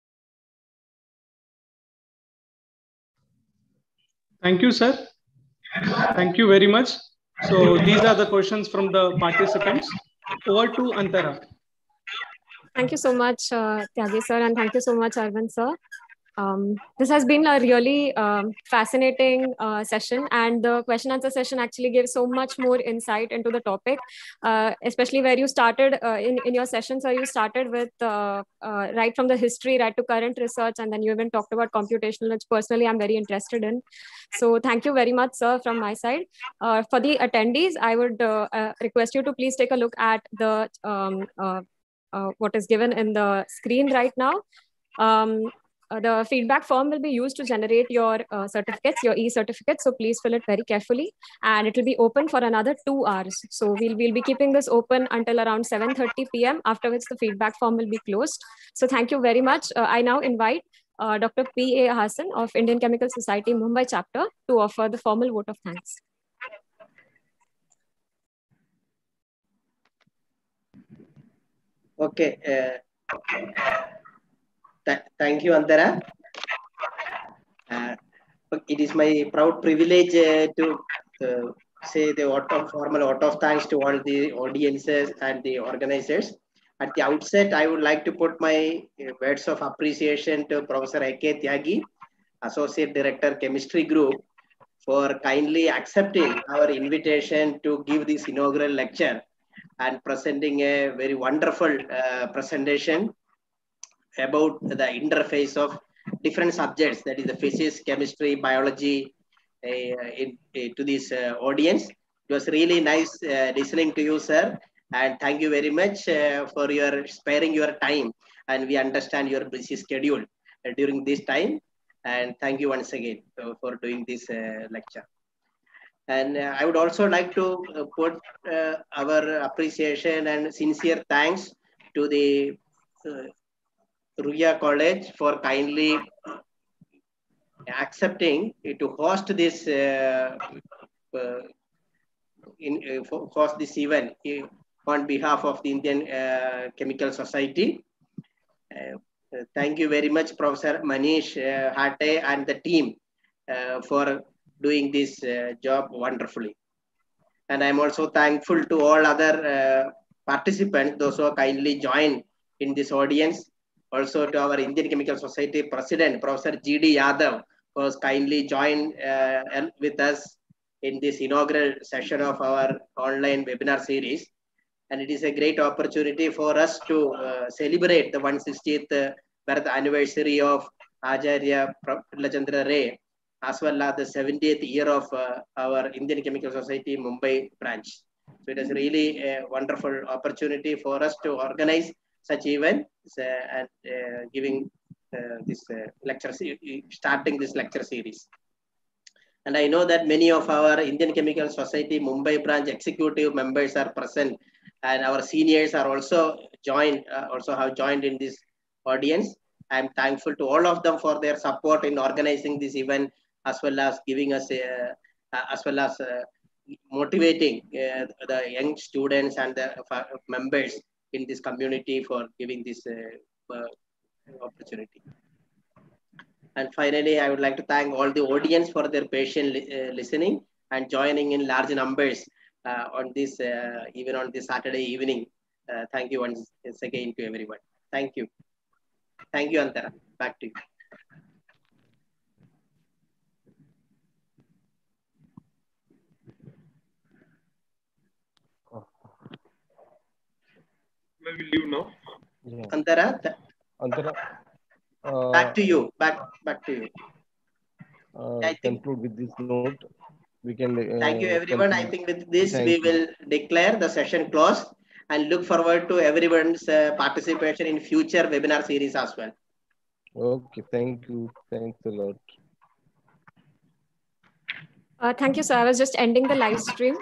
Thank you, sir. Thank you very much. So these are the questions from the participants. Over to Antara. Thank you so much, uh, Tyagi sir, and thank you so much, Arvind sir. Um, this has been a really um, fascinating uh, session, and the question answer session actually gives so much more insight into the topic, uh, especially where you started uh, in, in your session. So you started with uh, uh, right from the history, right to current research, and then you even talked about computational, which personally I'm very interested in. So thank you very much, sir, from my side. Uh, for the attendees, I would uh, uh, request you to please take a look at the um, uh, uh, what is given in the screen right now. Um, Uh, the feedback form will be used to generate your uh, certificates, your e-certificates. So please fill it very carefully, and it will be open for another two hours. So we'll, we'll be keeping this open until around seven thirty p m, after which the feedback form will be closed. So thank you very much. Uh, I now invite uh, Doctor P A Hassan of Indian Chemical Society Mumbai chapter to offer the formal vote of thanks. Okay. Uh, th thank you, Antara. Uh, it is my proud privilege uh, to uh, say the vote of formal vote of thanks to all the audiences and the organizers. At the outset, I would like to put my uh, words of appreciation to Professor A K Tyagi, Associate Director, Chemistry Group, for kindly accepting our invitation to give this inaugural lecture and presenting a very wonderful uh, presentation about the interface of different subjects, that is the physics, chemistry, biology, uh, in, uh, to this uh, audience. It was really nice uh, listening to you, sir, and thank you very much uh, for your sparing your time, and we understand your busy schedule uh, during this time, and thank you once again uh, for doing this uh, lecture. And uh, I would also like to uh, put uh, our appreciation and sincere thanks to the uh, Ruya College for kindly accepting to host this uh, uh, in uh, host this event on behalf of the Indian uh, Chemical Society. Uh, uh, thank you very much, Professor Manish uh, Hate and the team uh, for doing this uh, job wonderfully. And I'm also thankful to all other uh, participants, those who kindly joined in this audience. Also to our Indian Chemical Society President, Professor G D Yadav, who has kindly joined uh, with us in this inaugural session of our online webinar series. And it is a great opportunity for us to uh, celebrate the one hundred sixtieth uh, birth anniversary of Acharya Pillachandra Ray, as well as the seventieth year of uh, our Indian Chemical Society Mumbai branch. So it is really a wonderful opportunity for us to organize such event uh, and uh, giving uh, this uh, lecture, starting this lecture series. And I know that many of our Indian Chemical Society Mumbai branch executive members are present, and our seniors are also joined, uh, also have joined in this audience. I am thankful to all of them for their support in organizing this event, as well as giving us, a, uh, as well as uh, motivating uh, the young students and the uh, members in this community for giving this uh, uh, opportunity. And finally, I would like to thank all the audience for their patient li uh, listening. and joining in large numbers uh, on this, uh, even on this Saturday evening. Uh, thank you once again to everyone. Thank you. Thank you, Antara. Back to you. May we leave now? Yeah. Antara, Antara, uh, back to you. Back, back to you. Uh, I think, conclude with this note. We can. Uh, thank you, everyone. conclude. I think with this, Thank we you. will declare the session closed and look forward to everyone's uh, participation in future webinar series as well. Okay, thank you. Thanks a lot. Uh, thank you, sir. I was just ending the live stream.